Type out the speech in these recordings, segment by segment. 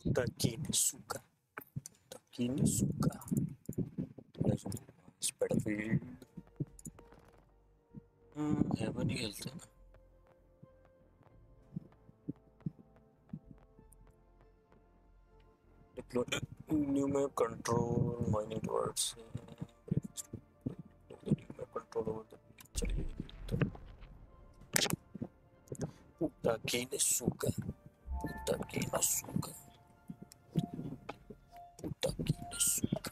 Takinesuka. Takinesuka. Legendary battlefield. Heaven ही खेलते हैं ना. Deploy new map control mining towards the new map control over the चलिए Takinesuka. Takinesuka. Takinesuka.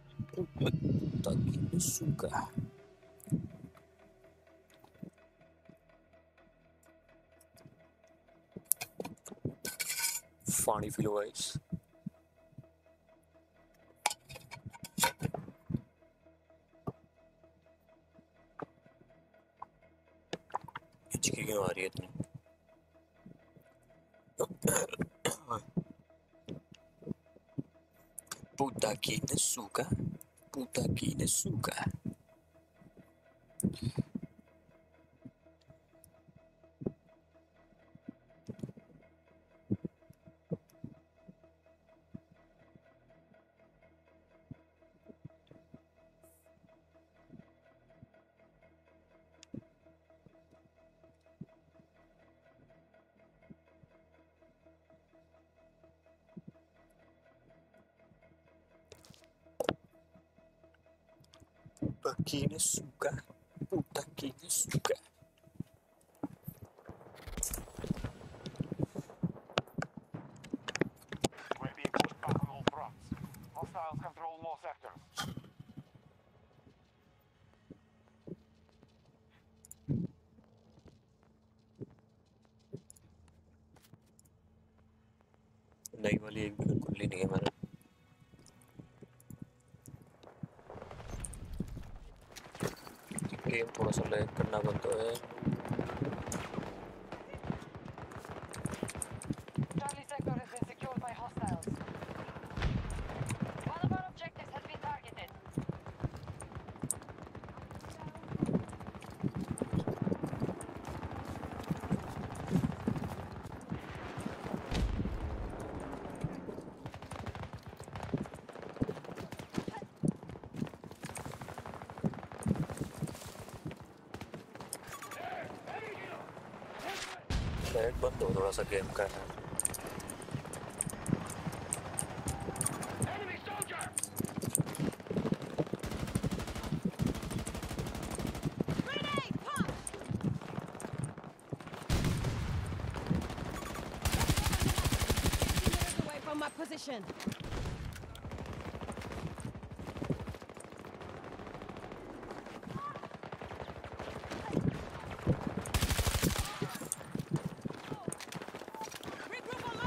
Takinesuka. Funny feel guys. हिचकी क्यों आ रही है इतनी? Takinesuka. Takinesuka. Takinesuka. Takinesuka. We're being pushed back on all fronts. Hostiles control more sectors. नई वाली एक भी खुली नहीं है मैंने. गेम थोड़ा सा लैग करना बंद है. Charlie sector has been secured by hostiles. One of our objectives has been targeted. Lag बंद हो थोड़ा सा गेम का है. Enemy soldier! Grenade! Pump! Meters away from my position. Regroup on my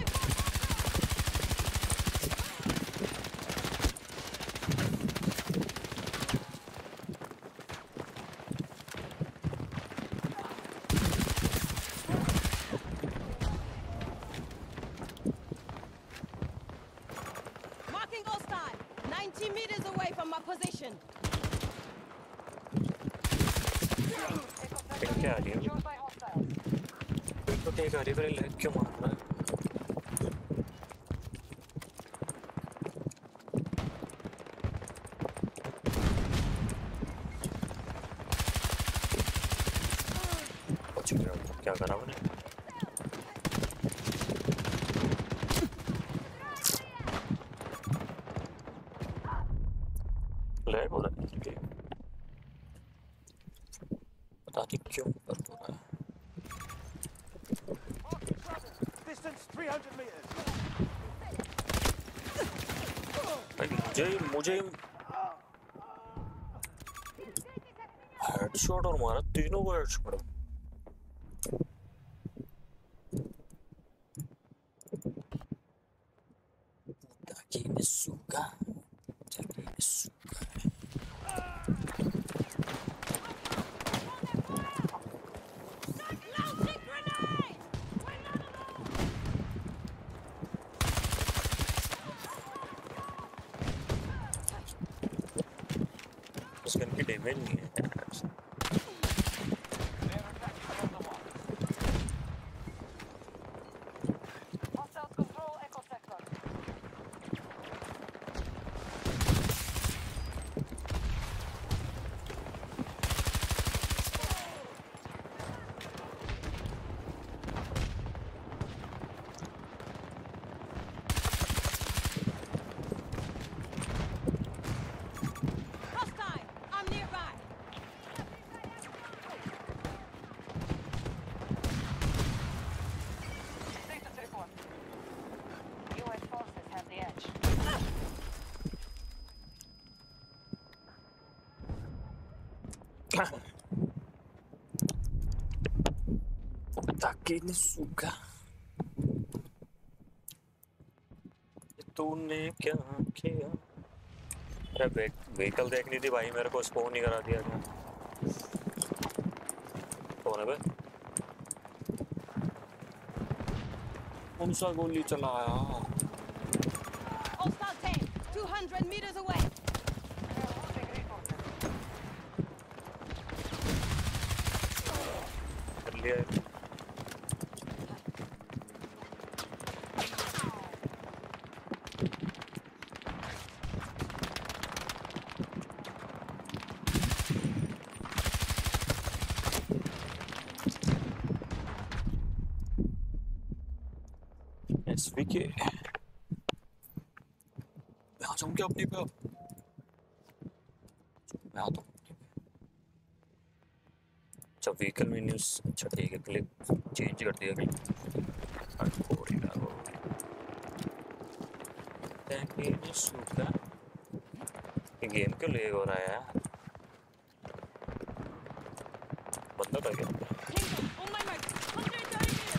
Marking hostile. 90 meters away from my position. Ping क्या आ रही है? Secured by hostiles. पिंग तो ठीक आ रही है पर लैग क्यों मार रहा है? बच गया. क्या करा मैंने? लैग हो रहा है गेम. पता नहीं क्यों पर हो रहा है. Distance 300 meters. मुझे हेडशॉट और मारा. तीनों को headshot. Takinesuka. Takinesuka. Launching grenade! उसके इनकी डैमेज नहीं है. They're attacking from the wall. Hostiles control Echo sector. ताकि ने सूखा तूने क्या किया? अरे व्हीकल देखनी थी भाई, मेरे को स्पॉन नहीं करा दिया क्या? कौन है बे? कौन सा गोली चलाया? Hostile tank, 200 meters away. कर लिया है। SVK मैं आ जाऊँ क्या अपनी पे? मैं आता हूँ। अच्छा व्हीकल मेन्यूज, अच्छा ठीक है, क्लिक चेंज कर दिया क्या? ये गेम क्यों लेग हो रहा है यार? बंदा था क्या? Tango, on my mark, 130 meters.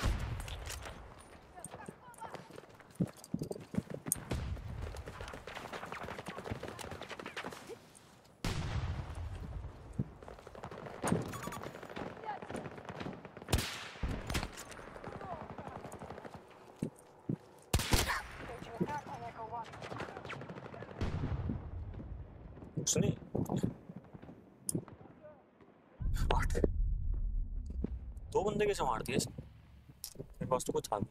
उसने मार दिया। दो बंदे कैसे मार दिए? मेरे पास तो कुछ था।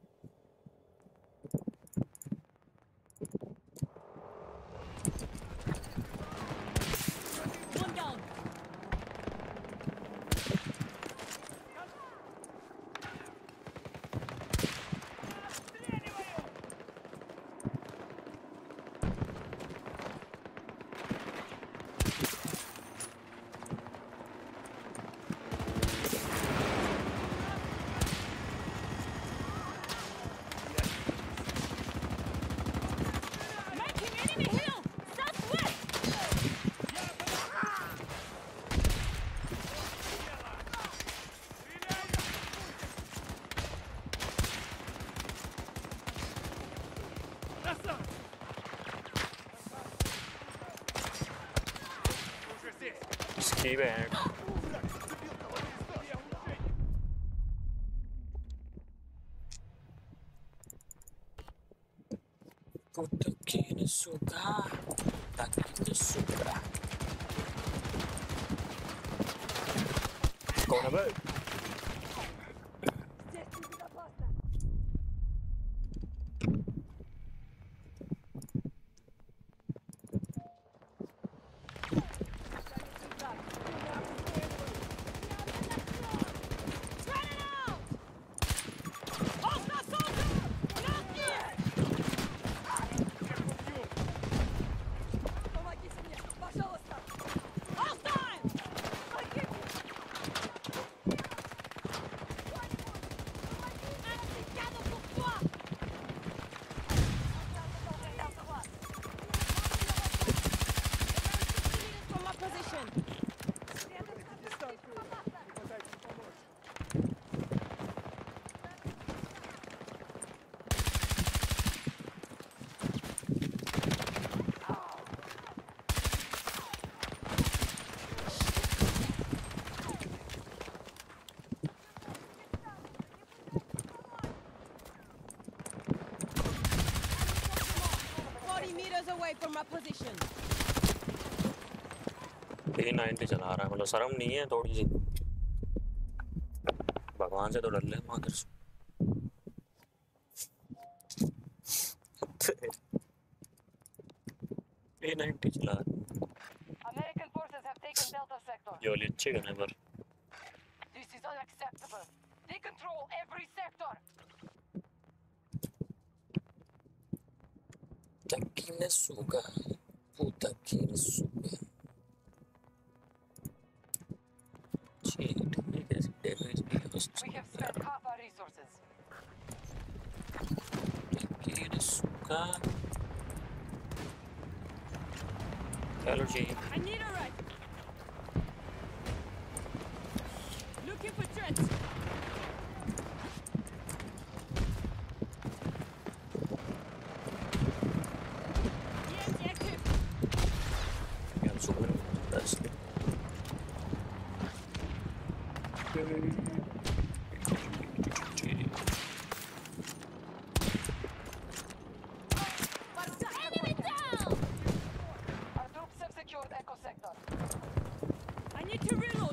One down. Marking enemy hill, southwest. इसकी band Puttana suka, takina suka. कौन है भाई? Run it out. Hostile soldier, northeast. Hostile. Investigado pour toi. Meters from my position. 40 meters away from my position. P90 चला रहा है, मतलब शर्म नहीं है थोड़ी सी? भगवान से तो डर ले मादर से। P90 चला रहा है। American forces have taken Delta sector. ये वाली अच्छी गन है पर This is unacceptable. They control every sector. takina suka, putakina suka. Shit, ये कैसे damage भी है उसको? We have spent half our resources. takina suka. चलो जी। I need a rifle. looking for threats. EMG active. Ya super. That's it. Enemy down! Our troops have secured Echo Sector. I need to reload.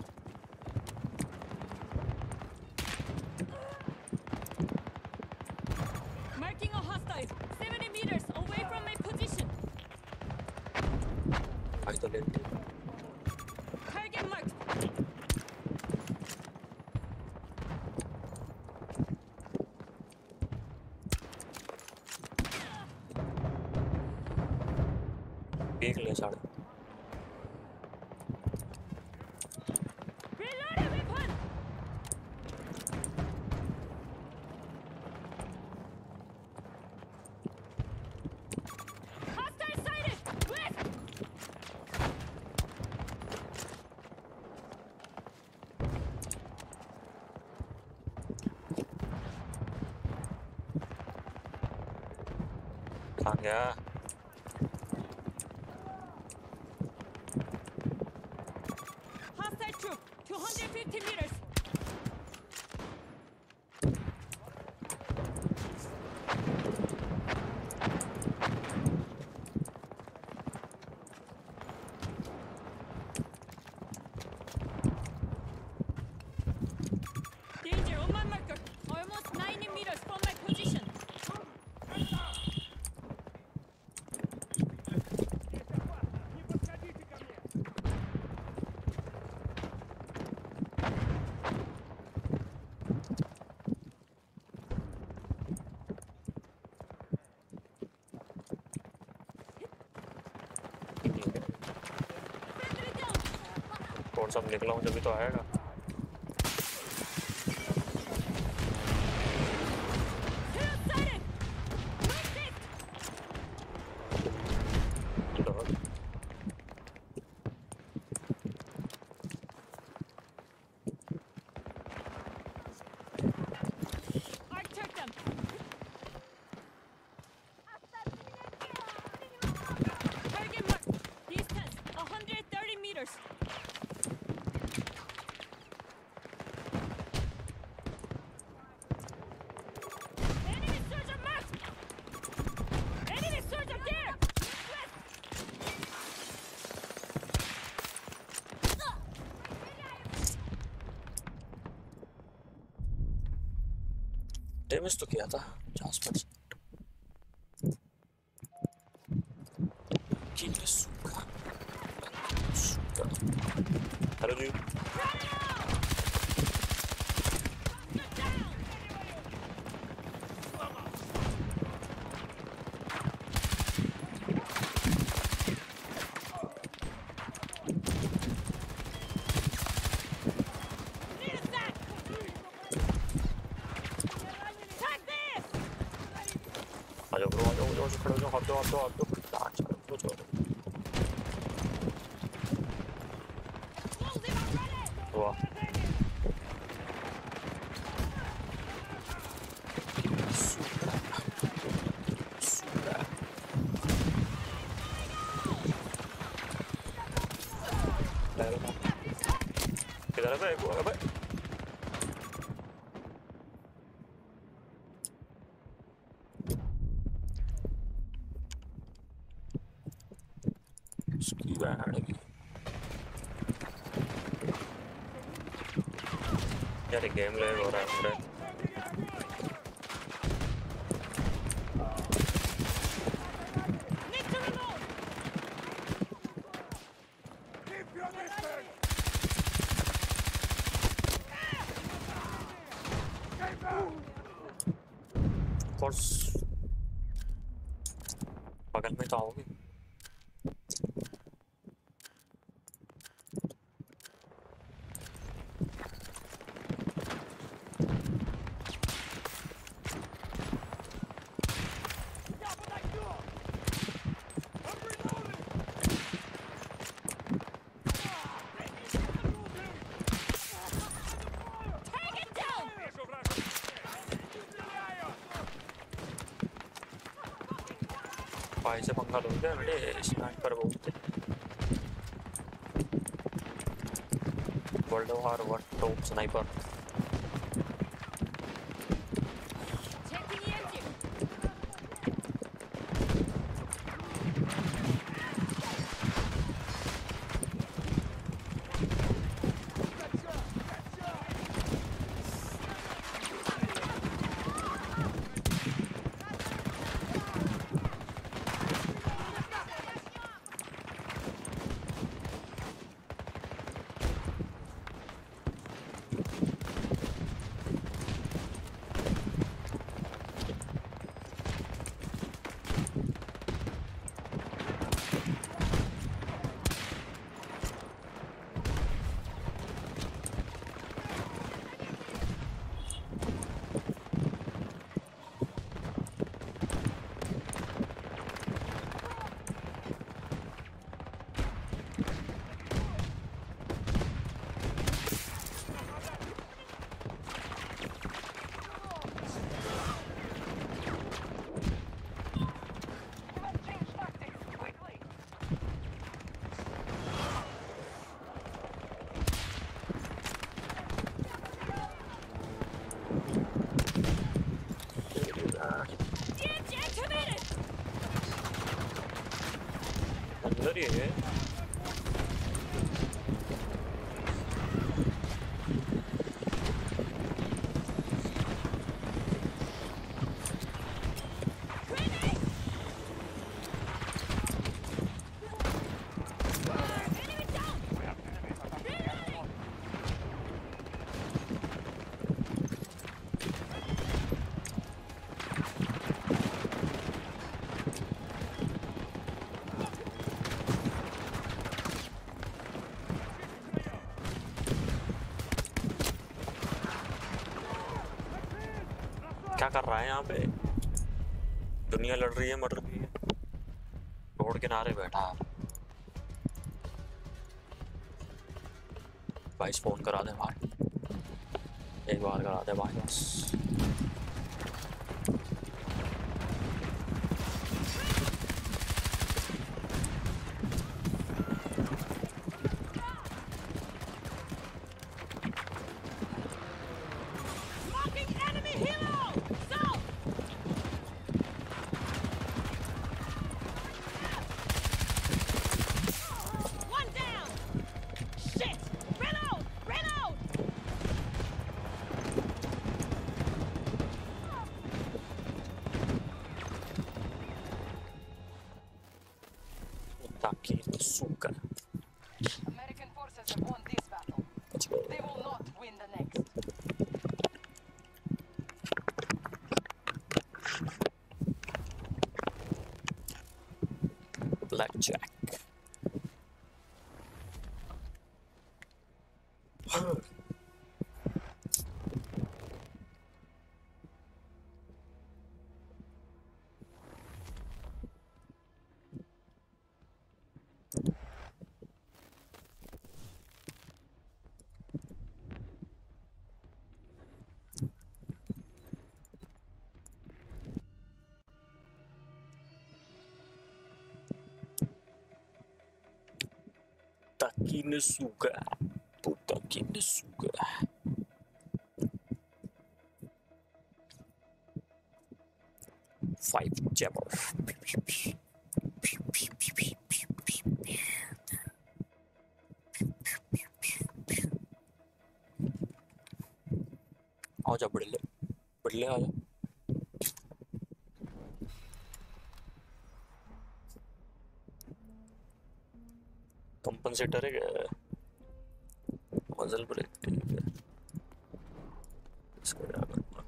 Marking a hostile. 70 meters away from my position. आज तो late Target marked. Peak ले साढ़े Reload a weapon! Hostile sighted! West! खा गया Hostile troop, 250 meters. Danger on my marker. Almost 90 meters from my position. Friendly down. कौन सा निकला हूँ जब तो आएगा Hero sighted! Northeast! Arc check them. Target marked. Distance 130 meters. Enemy soldier marked. Enemy soldier there. Damage तो किया था 50%. किले सूखा सूखा हेलो जी Need a sack. Take this. आ जाओ ब्रो आ जाओ खड़े हो जाओ हाथ दो डांस करो चलो Explosive already. वाह सूखा सूखा किधर है भाई उसकी बैंड की यार गेम लैग हो रहा है मेरे Need to reload. Keep your distance! Keep down! कोर्स बगल में तो आओगे Cover that door! I'm reloading! भाई से पंगा लो क्या बेटे, स्नाइपर बोलते world war one top sniper. Checking the engine. Let's change tactics quickly. Deactivated. अंदर ही है। Grenade. Enemy down. We have enemies attacking Alpha 1. क्या कर रहा है यहाँ पे? दुनिया लड़ रही है, मर रही है, रोड किनारे बैठा है। भाई फोन करा दे भाई, एक बार करा दे भाई बस। Marking enemy helo. South. One down. Shit. Reload. Reload. ताकि सूखा American forces have won this battle. They will not win the next. Blackjack. Takinesuga. Takinesuga. Five jammer. आजा बड़ले बड़ले आजा। कंपनसेटर है क्या? मजल ब्रेक ठीक है, इसको क्या करना?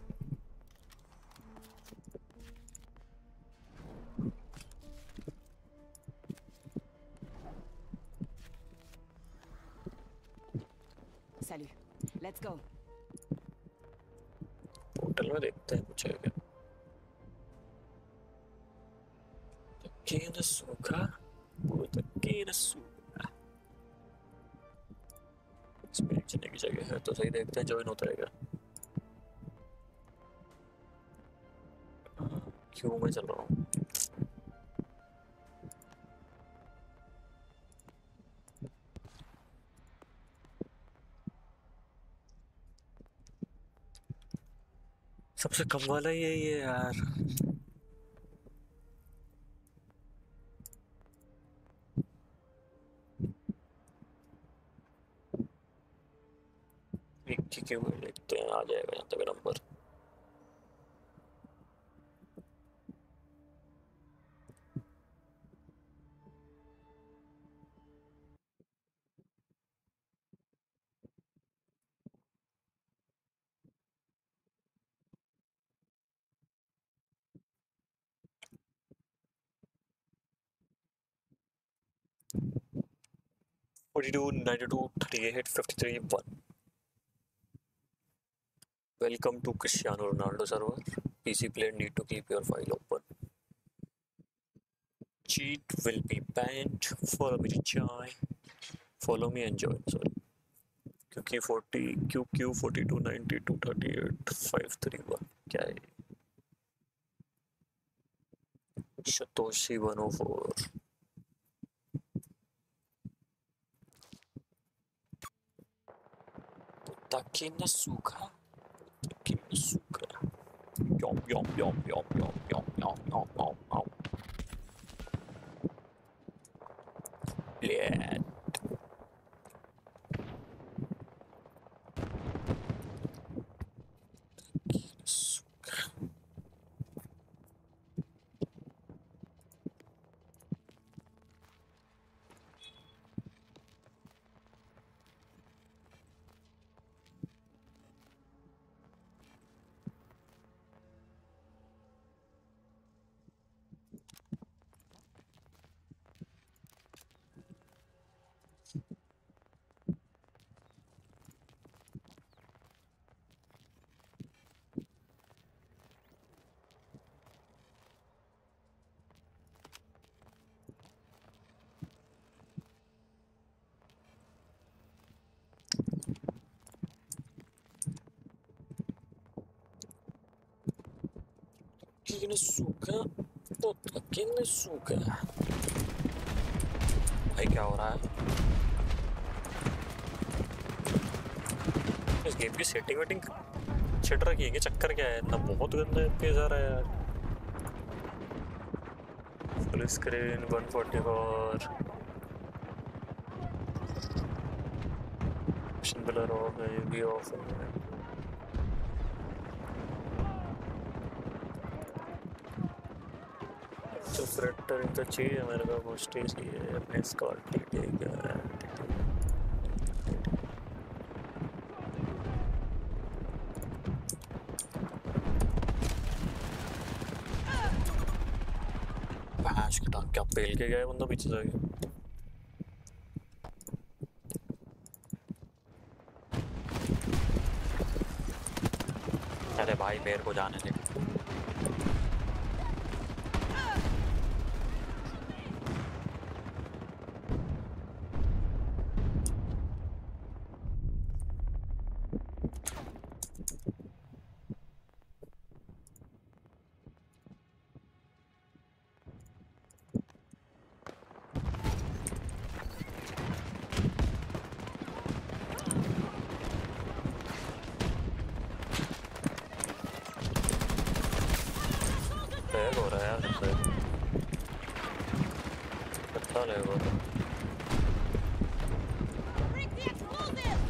Salut. Let's go. होटल में देखते हैं कुछ है क्या। Takinesuga. Takinesuga. इसमें एक जने की जगह है तो सही, देखते हैं ज्वाइन होता है क्या। क्यों मैं चल रहा हूँ। सबसे कम वाला यही है यार। एक के हुए देखते हैं आ जाएगा यहाँ तक number. $42, $92, $38, $53, $1. Welcome to Cristiano Ronaldo server. PC player need to keep your file open. Cheat will be banned. Follow me to join. Follow me and join. Sorry. क्योंकि 40 QQ 42 92 38 531 क्या है? Satoshi 104. Takinasuka. Takinasuka. Yom yom yom yom yom yom yom yom yom yom. Yeah. Takinasuka. तो Takinasuka. भाई क्या हो रहा है? इस गेम की सेटिंग वेटिंग छिट रखी है कि चक्कर क्या है? ना बहुत गंदा FPS आ रहा है यार। Full screen 144 option blur off है, ये भी ऑफ है। तो फ्रेटर तो चाहिए मेरे को, बूस्टी चाहिए अपने स्कॉट ठीक है। भैंस के टांग क्या पेल के गया बंदा पीछे से। अरे भाई मेरे को जाने दे। हो रहा है यार सबसे अच्छा लगेगा तो। Break the explosive!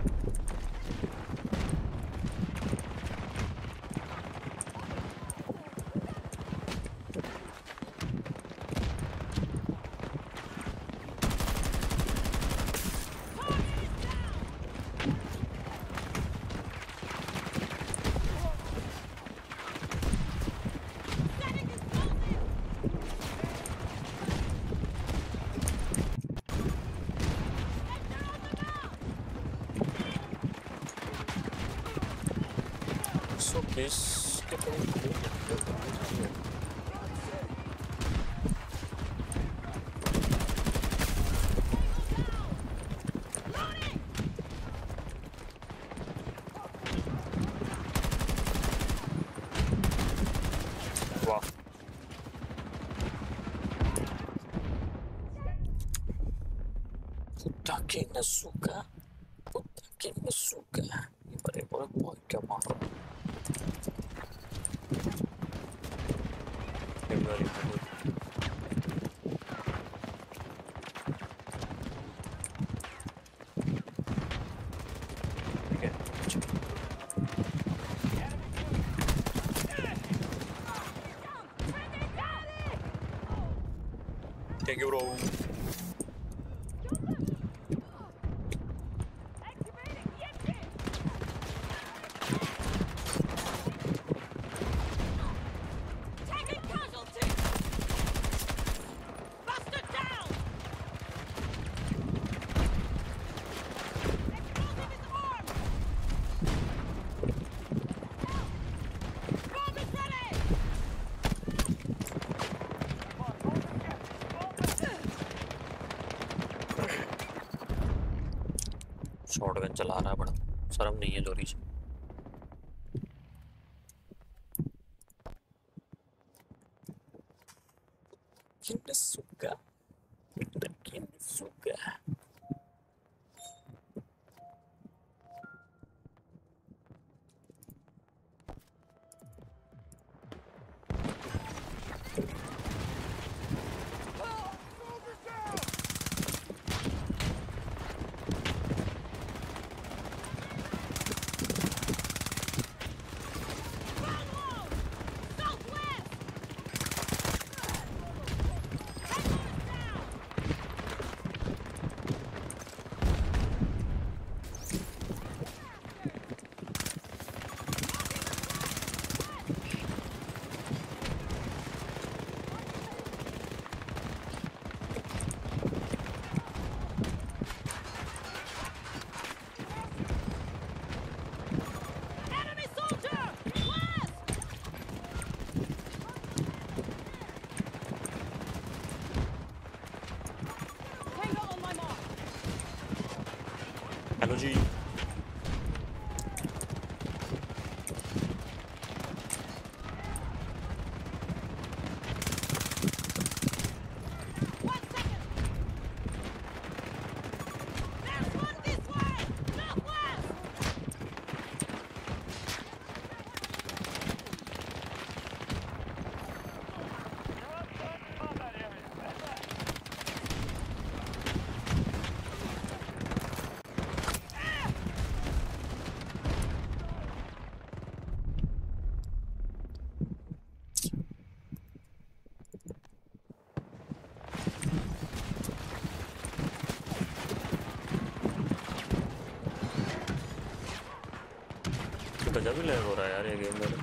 So this wow. Takinasuka. Takinasuka. Ini pada orang boy क्या मार रहा है? सेकंड वाली में कोई ठीक है thank you bro Taking casualty! Bastard down! Explosive is armed! Bomb is ready! Shotgun चला रहा है बड़ा शर्म नहीं है जोरी से Kinasuka. Kinasuka. Enemy soldier! West! Tango on my mark. Hello जी One second. There's one this way! Northwest! You're outside the combat area. Head back. गजब ही लैग हो रहा है यार ये गेम में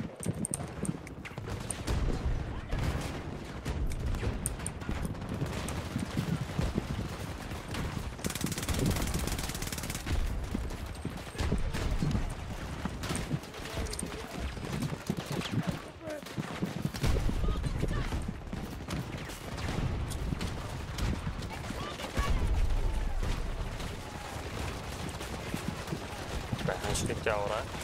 बहस के क्या हो रहा है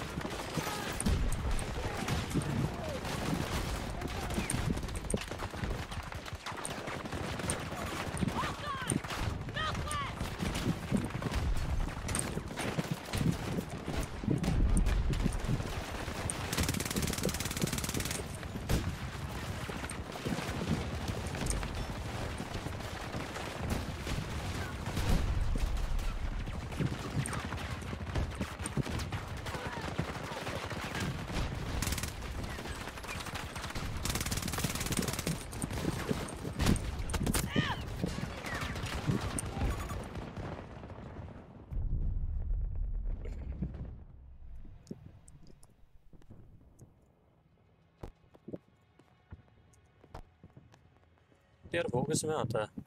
यार वो किस में आता है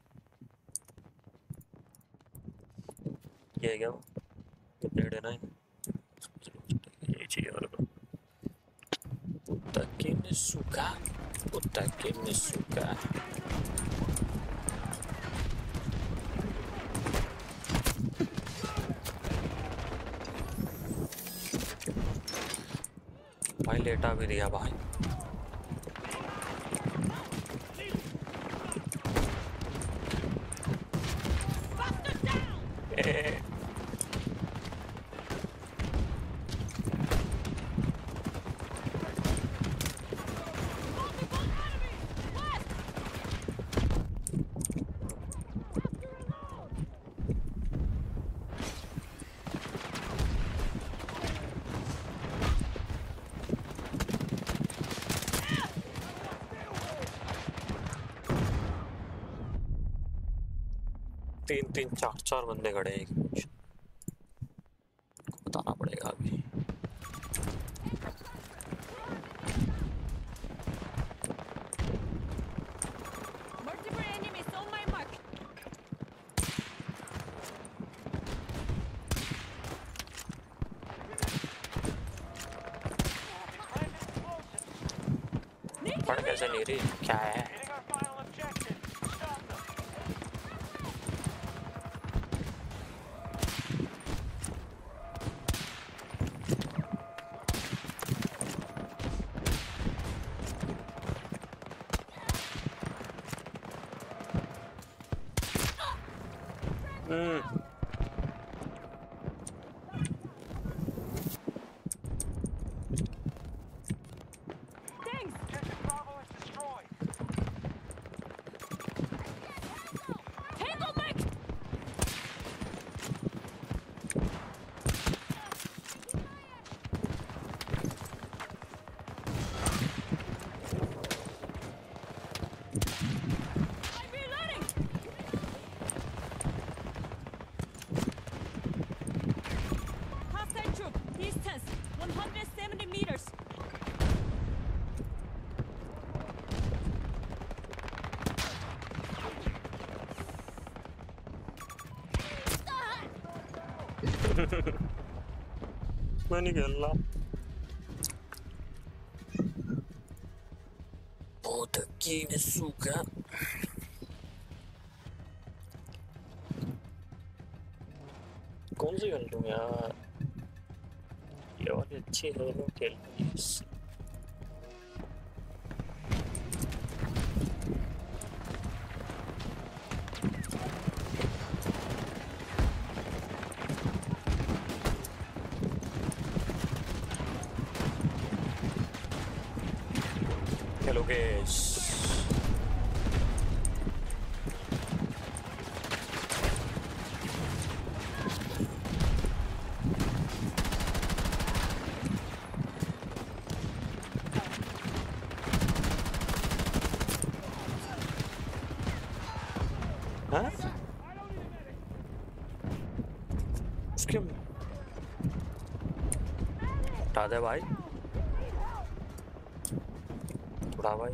ये क्या वो कितने देना है ये चाहिए मेरे को Utake भाई लेटा भी दिया भाई तीन तीन चार चार बंदे खड़े हैं कुछ बताना पड़ेगा अभी। Multiple enemies on my mark. पढ़ कैसे नहीं रही क्या है? Hitting our final objective. Stop them. Thanks. Objective Bravo is destroyed. Tango mark. I'm reloading. Hostile troop. Distance 170 meters. मैं नहीं खेल रहा। बहुत की सूखा। कौन सी खेल लूँ यार? ये वाली अच्छी है लोग खेल प्लीज। Hello guys. हाँ? उसके हटा दे भाई। उड़ा भाई।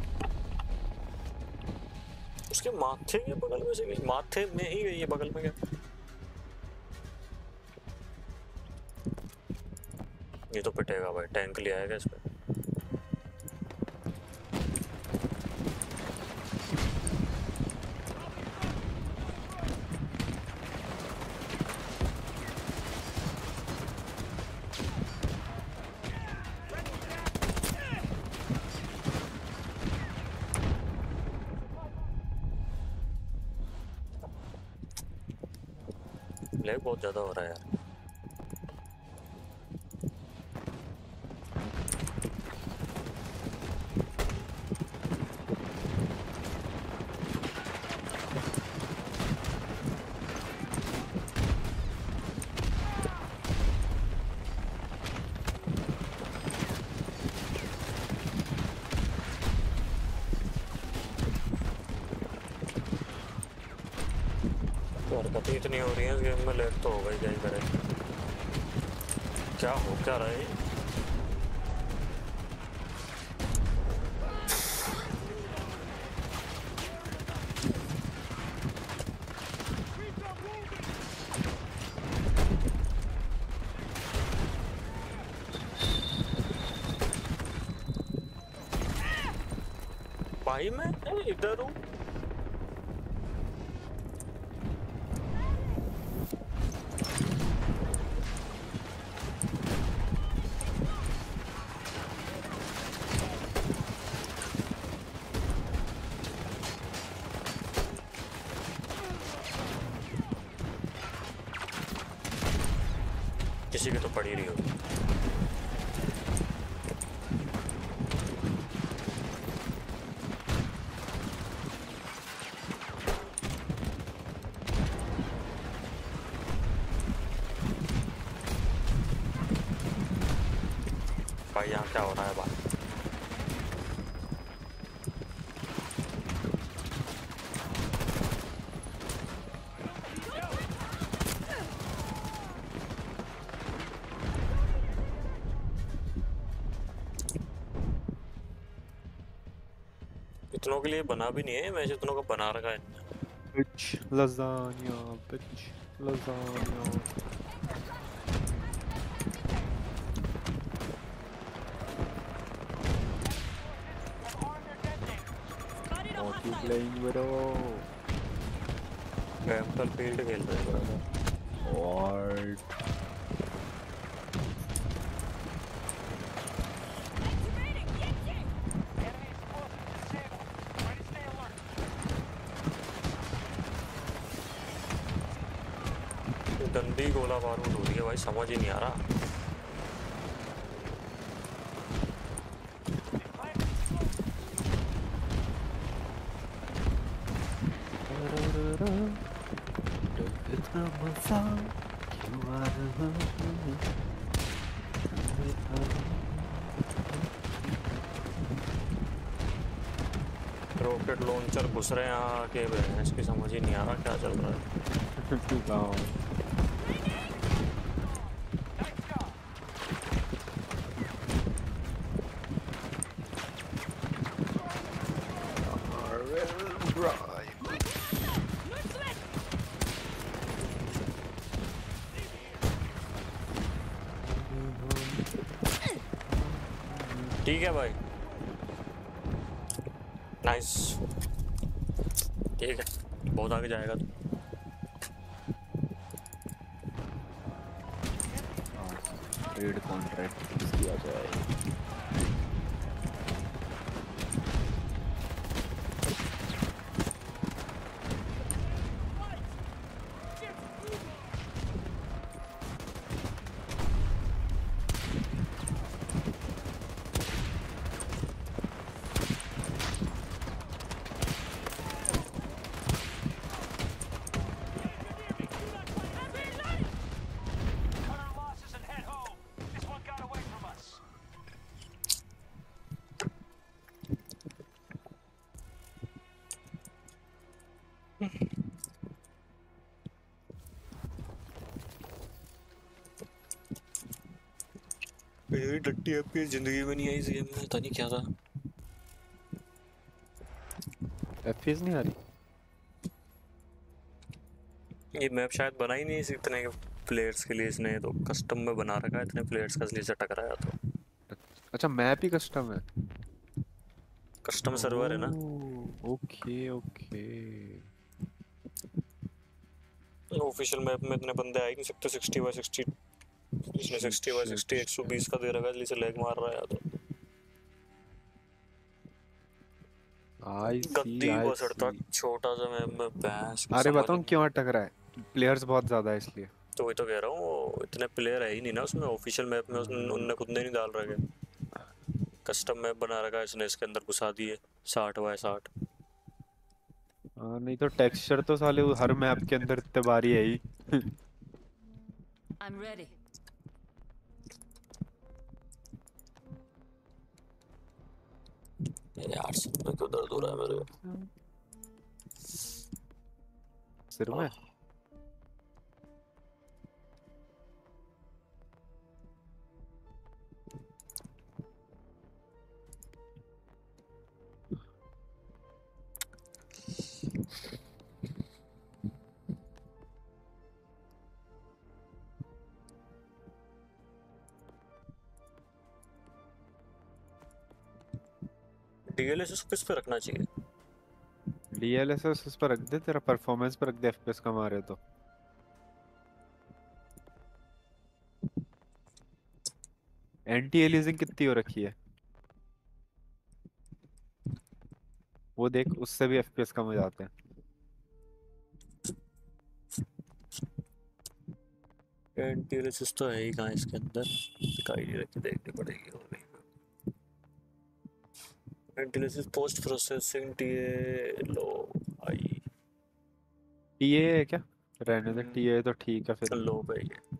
उसके माथे के बगल में से गई, माथे में ही गई है, बगल में क्या? ये तो पिटेगा भाई, टैंक लिया है क्या इस पे? लैग बहुत ज्यादा हो रहा है यार। हरकतें इतनी हो रही हैं इस गेम में, लैग तो होगा ही, क्या ही करें। क्या हो क्या रहा है? भाई मैं इधर हूँ। किसी की तो पड़ी रही होगी। भाई यहाँ क्या हो रहा है बात? इतनों के लिए बना भी नहीं है, मैं इतनों का बना रखा है। Bitch, lasagna, bitch, lasagna. Spotted a What you hostile. playing with? Battlefield खेल रहे हैं बड़ा। What? Activating Yinji! Enemy explosive disabled. Ready to stay alert. गंदी गोला बारूद हो रही है भाई, समझ ही नहीं आ रहा। इतना मजा क्यों आ रहा है? रॉकेट लॉन्चर घुस रहे हैं यहाँ के, भैंस की समझ ही नहीं आ रहा क्या चल रहा है। गाँव Nice job. ठीक है भाई, नाइस। ठीक है, बहुत आगे जाएगा तो। ट्रेड कॉन्ट्रैक्ट किया जाए। Cut our losses and head home. This one got away from us. मेरी डट्टी आपकी जिंदगी में नहीं आई इस गेम में, पता नहीं क्या था। एफपीएस नहीं आ रही। ये मैप शायद बना ही नहीं इतने प्लेयर्स के लिए, इसने तो कस्टम में बना रखा है इतने प्लेयर्स का, इसलिए से टकराया तो। अच्छा मैप ही कस्टम है। कस्टम सर्वर है ना। Okay okay. ऑफिशियल मैप में इतने बंदे आ ही नहीं सकते 60x60। इसने 60x60 120 का दे रखा है, इसलिए से लैग मार रहा है तो। आई सी गद्दी आई बसड़ता सी। छोटा सा मैप में भैंस की अरे समझ बताऊँ नहीं। क्यों अटक रहा है? प्लेयर्स बहुत ज्यादा है इसलिए। तो वही तो कह रहा हूँ, इतने प्लेयर है ही नहीं ना उसमें ऑफिशियल मैप में, उनने खुद ने नहीं डाल रखे। कस्टम मैप बना रखा है इसने, इसके अंदर घुसा दिए 60x60। नहीं तो टेक्सचर तो साले वो हर मैप के अंदर इतने बारी है ही। I'm ready. यार सिर में क्यों दर्द हो रहा है मेरे। सिर में डीएलएसएस किस पे रखना चाहिए? डीएलएसएस उस पर रख दे, तेरा परफॉर्मेंस पर रख दे, एफपीएस कम आ रहे हो तो। एंटी एलियासिंग कितनी हो रखी है वो देख, उससे भी एफपीएस कम हो जाते हैं। डीएलएसएस तो है ही कहाँ इसके अंदर, दिखाई नहीं रखी, देखनी पड़ेगी। और नहीं DLSS post processing TA low आई। टीए है क्या? रहने दे, टीए तो ठीक है फिर। लो पे ही है।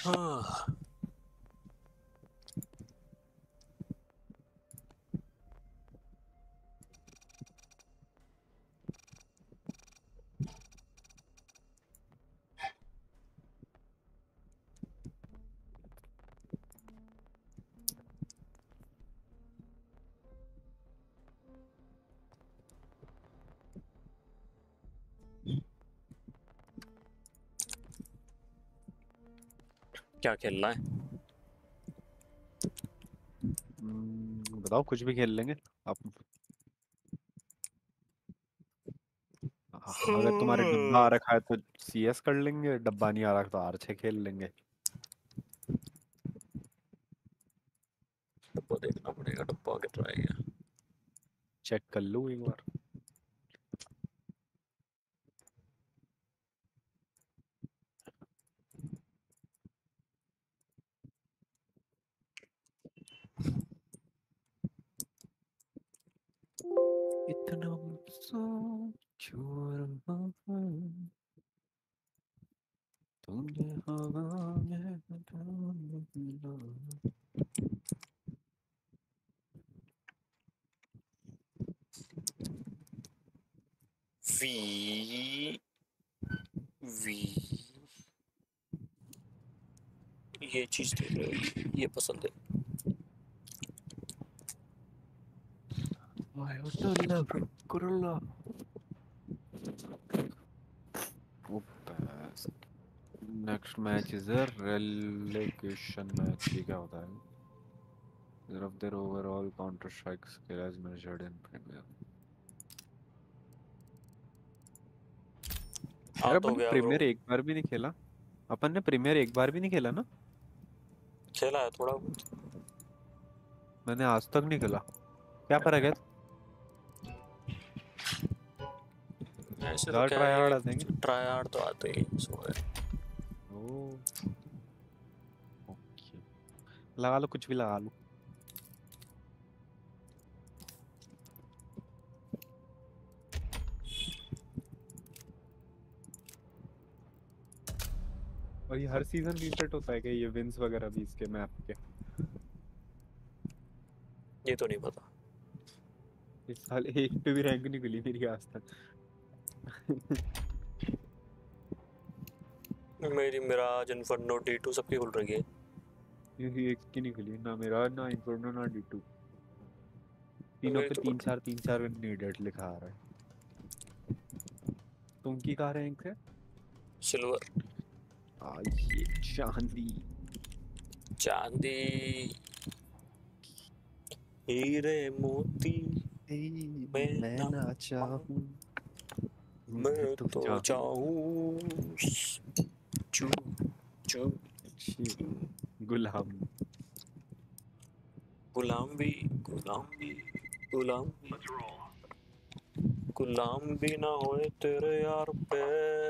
हाँ क्या खेलना है? बताओ कुछ भी खेल लेंगे आप। अगर तुम्हारे डब्बा आ रखा है तो CS कर लेंगे, डब्बा नहीं आ रखा तो R6 खेल लेंगे। डब्बा देखना पड़ेगा, डब्बा कितना है। चेक कर लो एक बार। इतना सोचो तुमने हवा में बदला। वी वी ये चीज देख रहे हो, ये पसंद है। I would love Kurula. Next match is a relegation match. ये क्या होता है? Of their overall Counter-Strike skill as measured in Premier. यार तो अपन ने गया ब्रो, प्रीमियर एक बार भी नहीं खेला। अपन ने प्रीमियर एक बार भी नहीं खेला ना। खेला है थोड़ा बहुत। मैंने आज तक नहीं खेला। क्या फर्क है? ऐसे तो ज़्यादा क्या ट्राई है, हार्ड आते हैं। ट्राई हार्ड तो आते ही सो है। ओह ओके, लगा लो कुछ भी लगा लो। और ये हर सीजन रीसेट होता है क्या, ये विंस वगैरह भी इसके मैप के? ये तो नहीं पता। इस साल एक पे भी रैंक नहीं खुली मेरी आज तक। मेरी मिराज, इन्फर्नो, D2 सबकी खुल रही है। ये एक की नहीं खुली ना, मेरा ना इन्फर्नो ना D2। तीनों मेरी पे तो 3-4 नीडेड लिखा आ रहा है। तुम की कहाँ रैंक है? सिल्वर। ये चांदी। चांदी हीरे मोती मैं ना चाहूं, मैं तो तो चाहूं चू चू गुलाम। गुलाम भी गुलाम भी गुलाम भी गुलाम भी ना होए तेरे यार पे,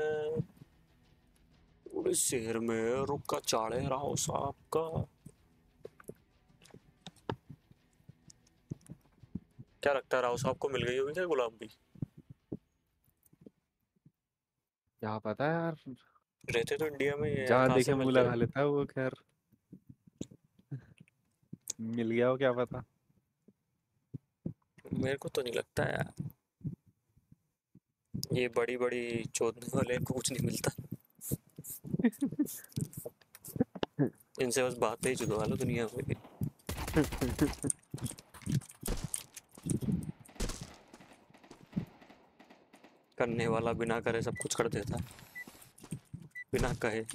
पूरे शहर में रुका चाड़े राव साहब का। क्या लगता है राव साहब को मिल गई होगी क्या गुलाम भी? क्या पता यार, रहते तो इंडिया में ही है यार, जहाँ कहाँ से देखे मुंह मिलते लगा हैं? लेता है वो। खैर मिल गया हो क्या पता। मेरे को तो नहीं लगता यार, ये बड़ी बड़ी चोदने वाले को कुछ नहीं मिलता। इनसे बस बातें ही चुदवा लो दुनिया में। करने वाला बिना करे सब कुछ कर देता, बिना कहे।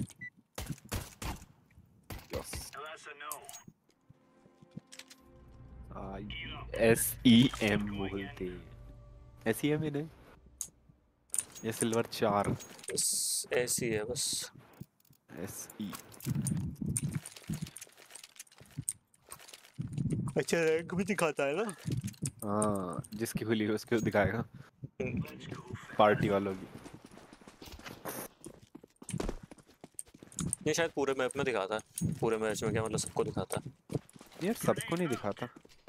SEM बोलते SEM ही नहीं, ये सिल्वर 4 बस ऐसी है बस। SE। अच्छा रैंक भी दिखाता है ना? हाँ जिसकी खुली है उसको दिखाएगा, पार्टी वालों की। ये शायद पूरे मैप में दिखाता है, पूरे मैच में क्या मतलब सबको दिखाता है। यार सबको नहीं दिखाता।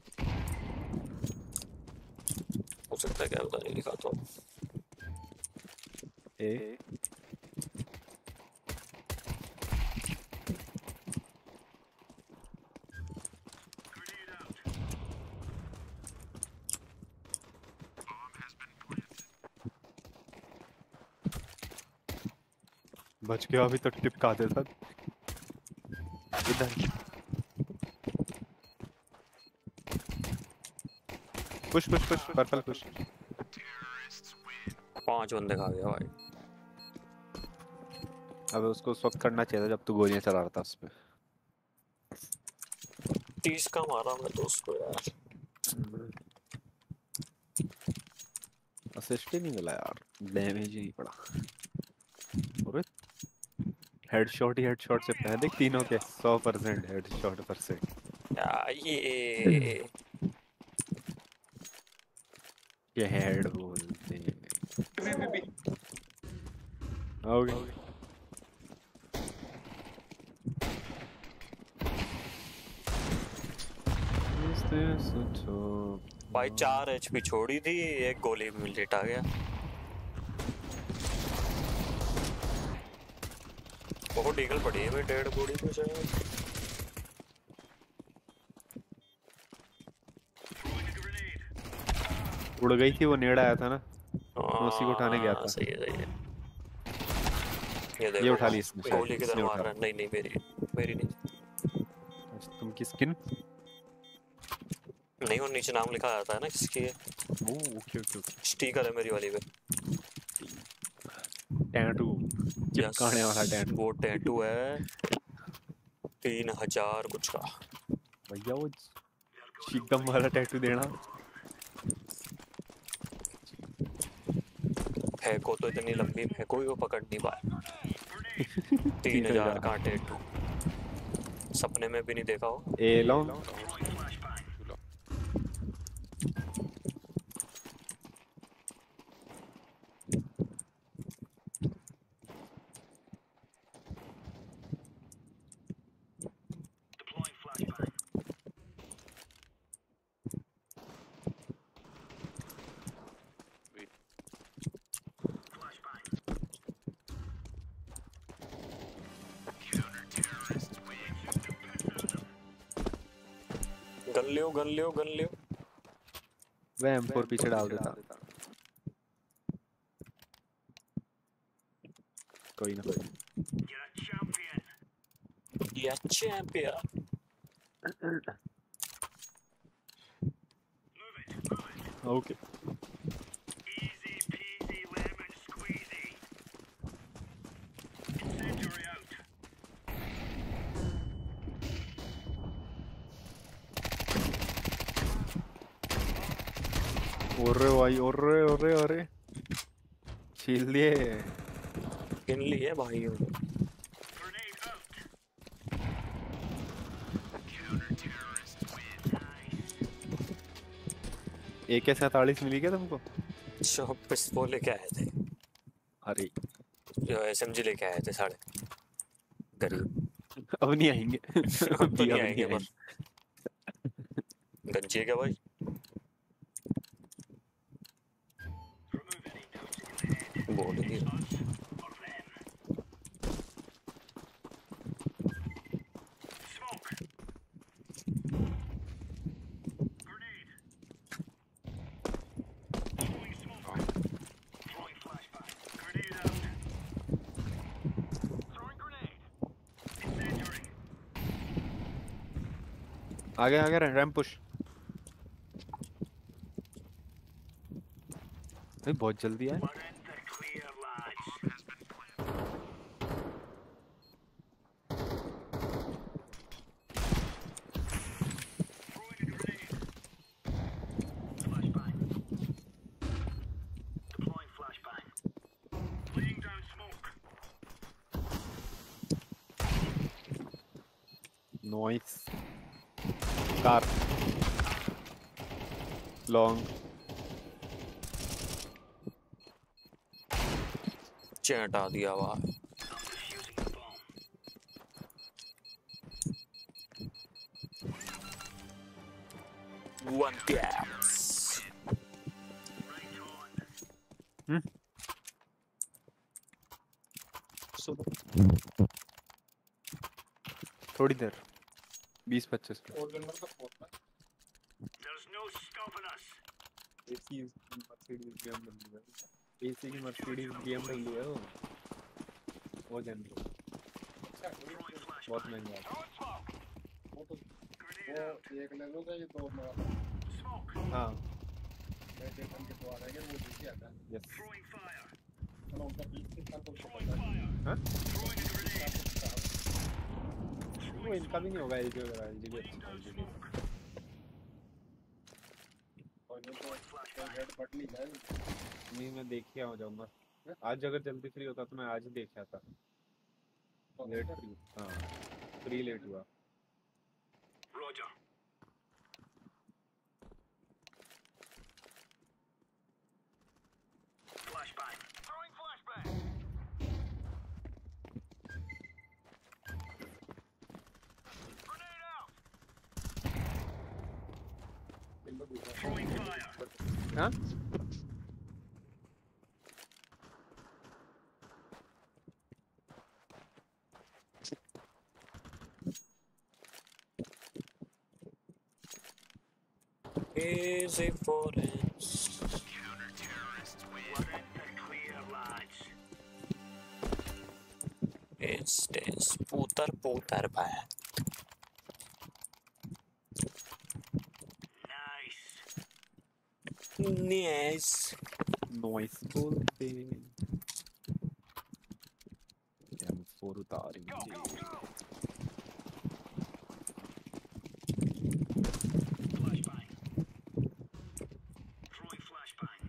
हो सकता है क्या पता नहीं दिखाता हो। बच गया अभी तो टिपका देता इधर। Push push push purple push. 5 बंदे खा गया भाई। अब उसको उस वक्त करना चाहिए था जब तू गोलियां चला रहा था उस पे। 30 का मारा मैं तो उसको यार। असिस्ट ही नहीं मिला यार, डैमेज ही नहीं पड़ा। अरे हेडशॉट ही हेडशॉट से पहले देख तीनों के 100% हेडशॉट परसेंट। ये ये हेड बोलते हैं। ओके भाई 4 HP छोड़ी थी, एक गोली में लेट आ गया। बहुत डीगल पड़ी है भाई, डेड बॉडी पे शायद। उड़ गई थी वो, नेड़ आया था ना, मैं उसी को उठाने गया था। सही है सही है। ये ये देखो उठा ली इसने शायद, गोली किधर इसने मार उठा रहा है। नहीं नहीं मेरी नहीं। अच्छा, तुम की स्किन। नहीं वो नीचे नाम लिखा आता है ना किसकी है। Okay okay okay. स्टिकर है मेरी वाली पे। टैटू चिपकाने वाला टैटू। वो टैटू है 3000 कुछ का। भैया वो चिकदम वाला टैटू देना। फेंको तो इतनी लंबी फेंको ही वो पकड़ नहीं पाए। 3000 का टैटू सपने में भी नहीं देखा हो। ए लॉन्ग गन लियो वह M4 पीछे डाल देता। कोई ना या चैंपियन। ओके ओरे भाई ओरे छील लिए। किन ली है भाई। AK-47 मिली क्या तुमको? शॉपिस वो लेके आए थे। अरे जो SMG लेके आए थे साढ़े गरीब। अब नहीं आएंगे। अब तो नहीं आएंगे पर गंजी है क्या भाई। बोलेंगे आगे रैंप पुश। भाई बहुत जल्दी है। नॉइस कार लॉन्ग चैटा दिया हुआ है। One taps. थोड़ी देर 20-25 There's no stopping us. AC की मर्सिडीज BMW है वो। वो जनरल बहुत महंगा है। Throwing smoke. वो एक ले लो तो ये दो लगा Smoke. हाँ मेडिटेशन के द्वारा है वो देखिए आता है यस Throwing fire. चलो उनका बीच के साथ कुछ Throwing पता है fire. हाँ Throwing a grenade. वो इनका भी नहीं होगा एलजी वगैरह एलजी भी अच्छा एलजी भी और ये तो कोई हेड बट नहीं जाए नहीं मैं देख के आ जाऊंगा आज अगर जल्दी फ्री होता तो मैं आज ही देख आता लेट फ्री हाँ फ्री लेट हुआ Roger. Flashbang. Throwing flashbang. Grenade out. Throwing fire. हाँ Easy foreigns. Counter-terrorists win. Weapons are clear, lads. Instance. Putar bad. Nice. Nice. Noise बोलते हम फोर उतारेंगे Go, go, go. Flashbang. Throwing flashbang.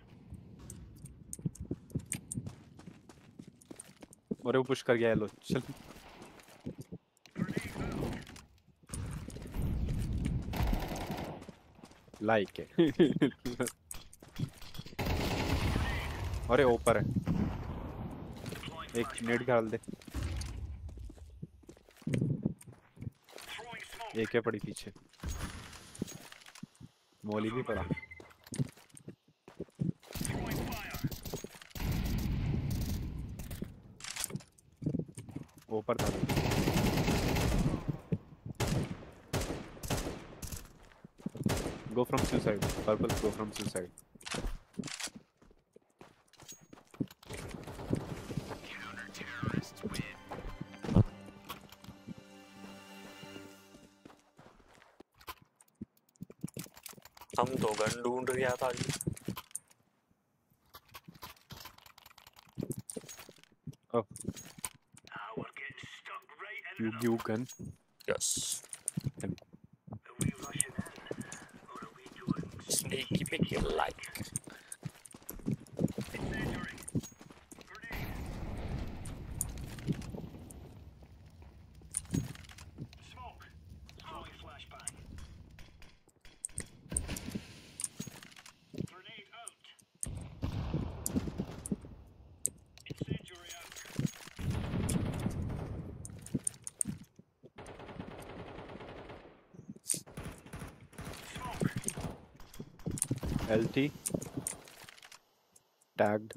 अरे वो push कर गया है लो चल Grenade out. लाइक है अरे ऊपर है Deploying एक flashbang. नेट डाल दे Throwing smoke. एक है पड़ी पीछे मौली भी पड़ा Throwing fire. ऊपर था go from suicide purple go from suicide Counter-terrorists win. हम तो गन ढूंढ रहा था oh We're getting stuck right in you the you gun yes Are we rushing in? Or are we doing sneaky picky like incendiary? Grenade. Smoke. Throwing flashbang. Grenade out. Incendiary out. Smoke. LT tagged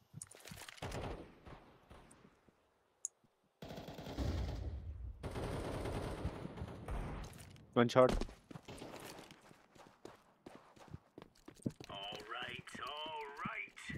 one shot All right, all right.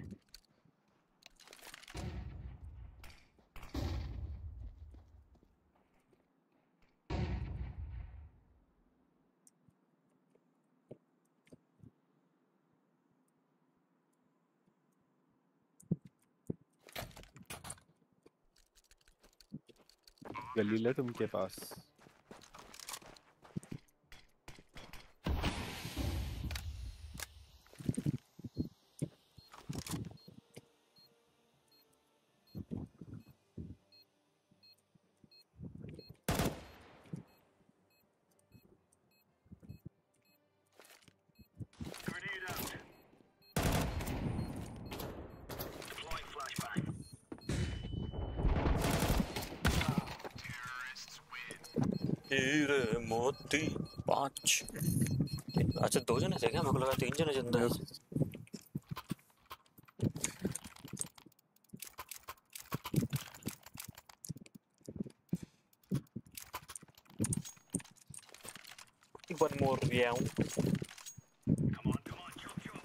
गलीला तुमके पास Grenade out. Deploying flashbang. Terrorists win. हीरे मोती पांच अच्छा दो जने थे क्या मेरे को लगा तीन जने जिंदा है one more round Come on, jump, jump.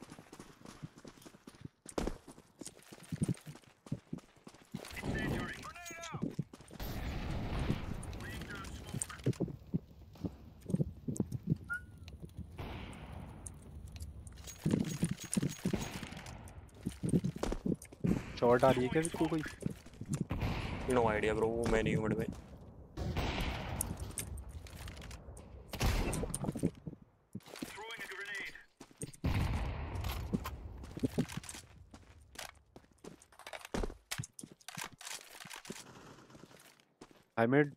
Incendiary. Shot आ रही है क्या इसको कोई? नो आइडिया ब्रो, मैं नहीं हूँ में। आई मेड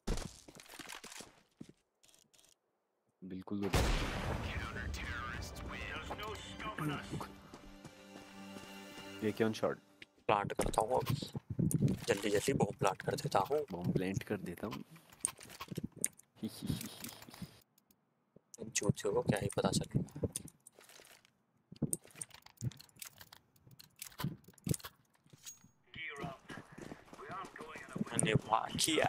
बिल्कुल उधर। ये क्या शॉट? प्लांट करता हूँ अभी, जल्दी जल्दी बॉम्ब प्लांट कर देता हूँ। बॉम्ब प्लांट कर देता हूँ। इन चूतियों को क्या ही पता चलेगा। मैंने वाह किया।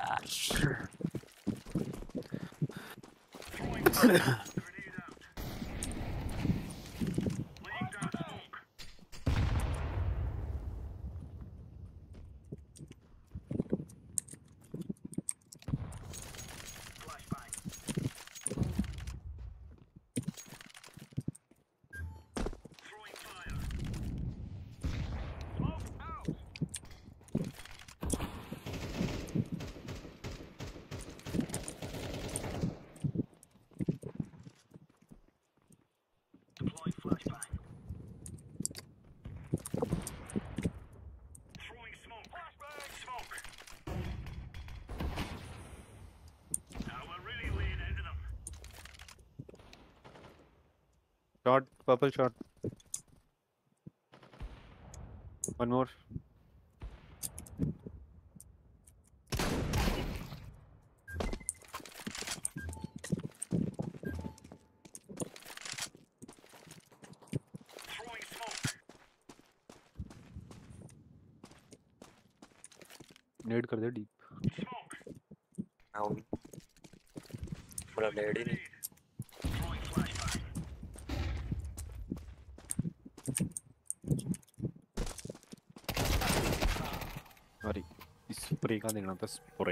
Shot, purple shot. One more. Nade कर दे डीप। मेरा नेड ही नहीं। अरे स्प्रे का देना था, स्प्रे।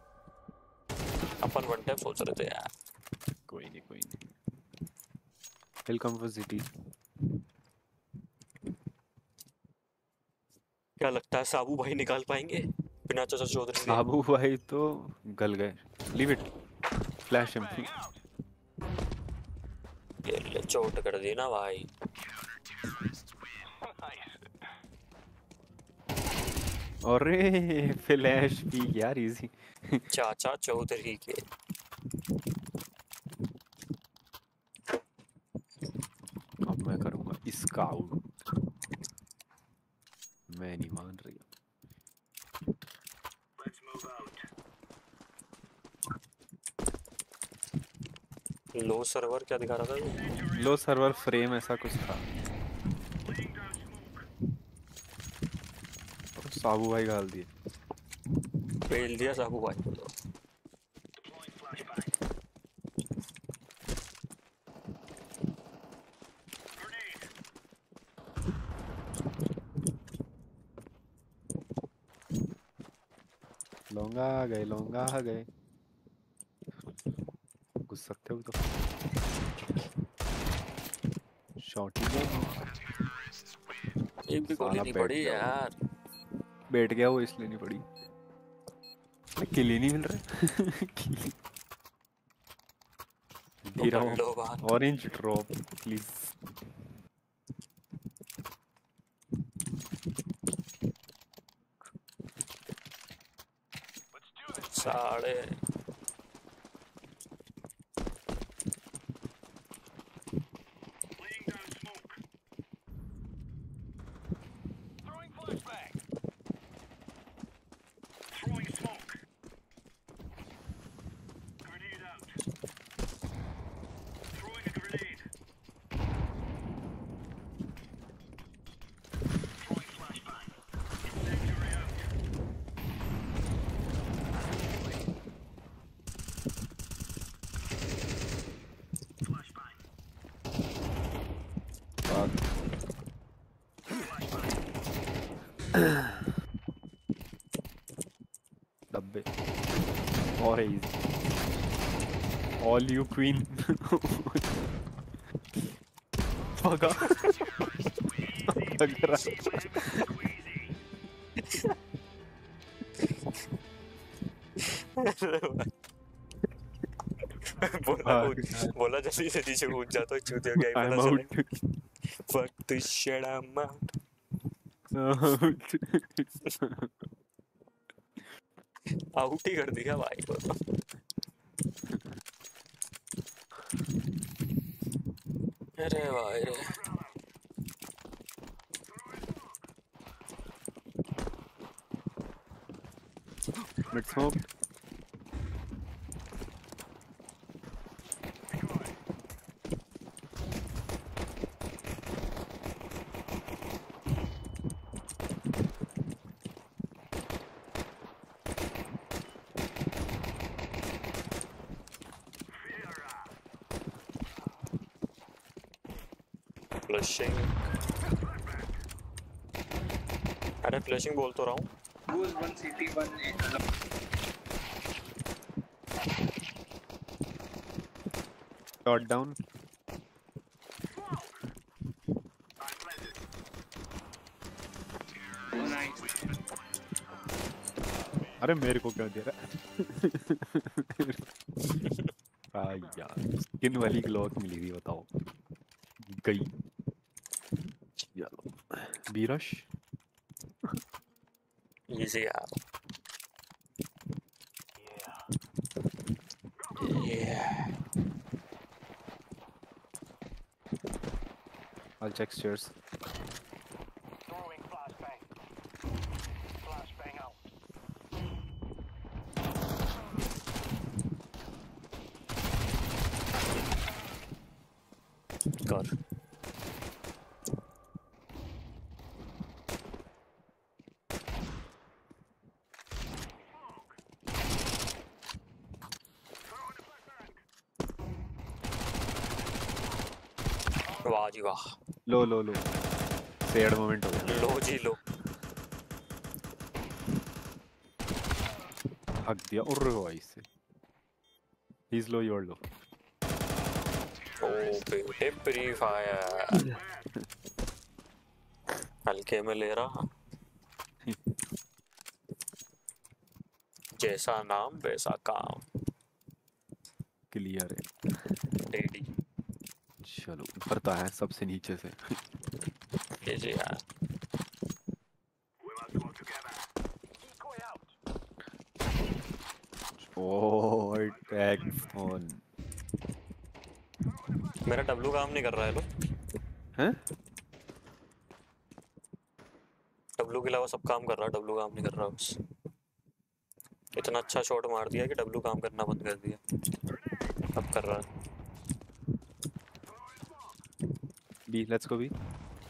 अपन वन टाइम सोच रहे थे यार। कोई नहीं कोई नहीं। Welcome for city. क्या लगता है साबू भाई निकाल पाएंगे बिना चाचा चौधरी के? साबू भाई तो गल गए। Leave it, flash him. ये चोट कर दी ना भाई। अरे फ्लैश भी यार इजी। चाचा चौधरी के। अब मैं करूंगा इसका आउट। मैं नहीं मान रही। लो सर्वर क्या दिखा रहा था? लो सर्वर फ्रेम ऐसा कुछ था। और साबू भाई गाल दिए। पेल दिया साबू भाई को। लौंगा आ गए, लौंगा आ गए। घुस सकते हो तो। शॉट ही एक भी गोली नहीं पड़ी यार। बैठ गया वो, इसलिए नहीं पड़ी। किल ही नहीं मिल रहा। दे रहा हूँ ऑरेंज ड्रॉप प्लीज। साढ़े डब्बे और इजी। All you queen. भगा। बोला जल्दी से नीचे कूद जा तो चूतिया क्या ही I'm पता out. चले वक्त शर्म आउट ही कर दिया भाई को तो। अरे भाई रे Mid smoke. फ्लशिंग अरे फ्लशिंग बोल तो रहा हूँ Who's one city, one A? Shot down. Nice. अरे मेरे को क्या दे रहा है यार स्किन वाली ग्लॉक मिली थी बताओ गई चलो बीरश इजी यार yeah I'll check stairs. Throwing flashbang. Flashbang out. कर वाह जी वाह लो लो लो सैड मोमेंट हो गया लो जी लो हक दिया और भाई से he's low you're low ओ बेटे फ्री फायर हल्के में ले रहा जैसा नाम वैसा काम क्लियर है डेडी चलो ऊपर तो है सबसे नीचे से ये जी यार Decoy out. Oh, tag on मेरा डब्लू काम नहीं कर रहा है लो हैं डब्लू के अलावा सब काम कर रहा है डब्लू काम नहीं कर रहा बस इतना अच्छा शॉट मार दिया कि डब्लू काम करना बंद कर दिया अब कर रहा है B let's go B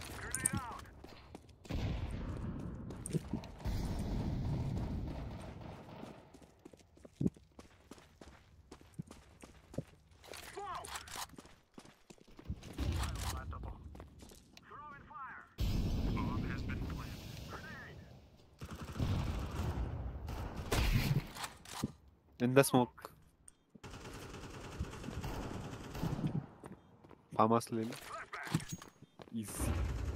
in the smoke फार्मस ले लो इजी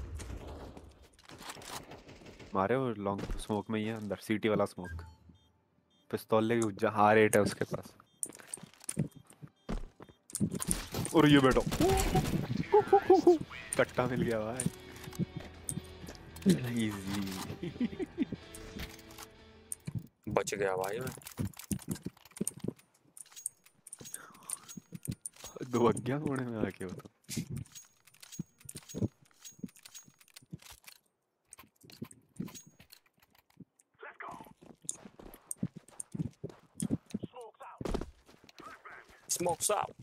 मारे वो लॉन्ग स्मोक में ही है अंदर सीटी वाला स्मोक पिस्तौल लेके उज्जा R8 है उसके पास और ये बैठो कट्टा मिल गया भाई इजी बच गया भाई मैं दो अज्ञा होने में आके बताओ smokes out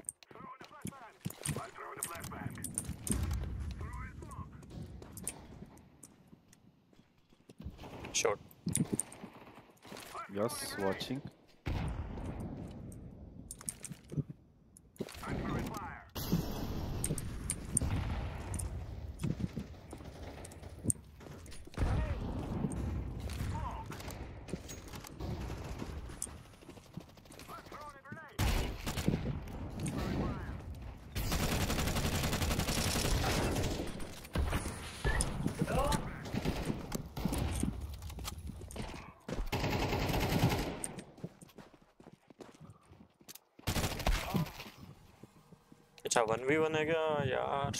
short yes watching अच्छा 1v1 है क्या यार?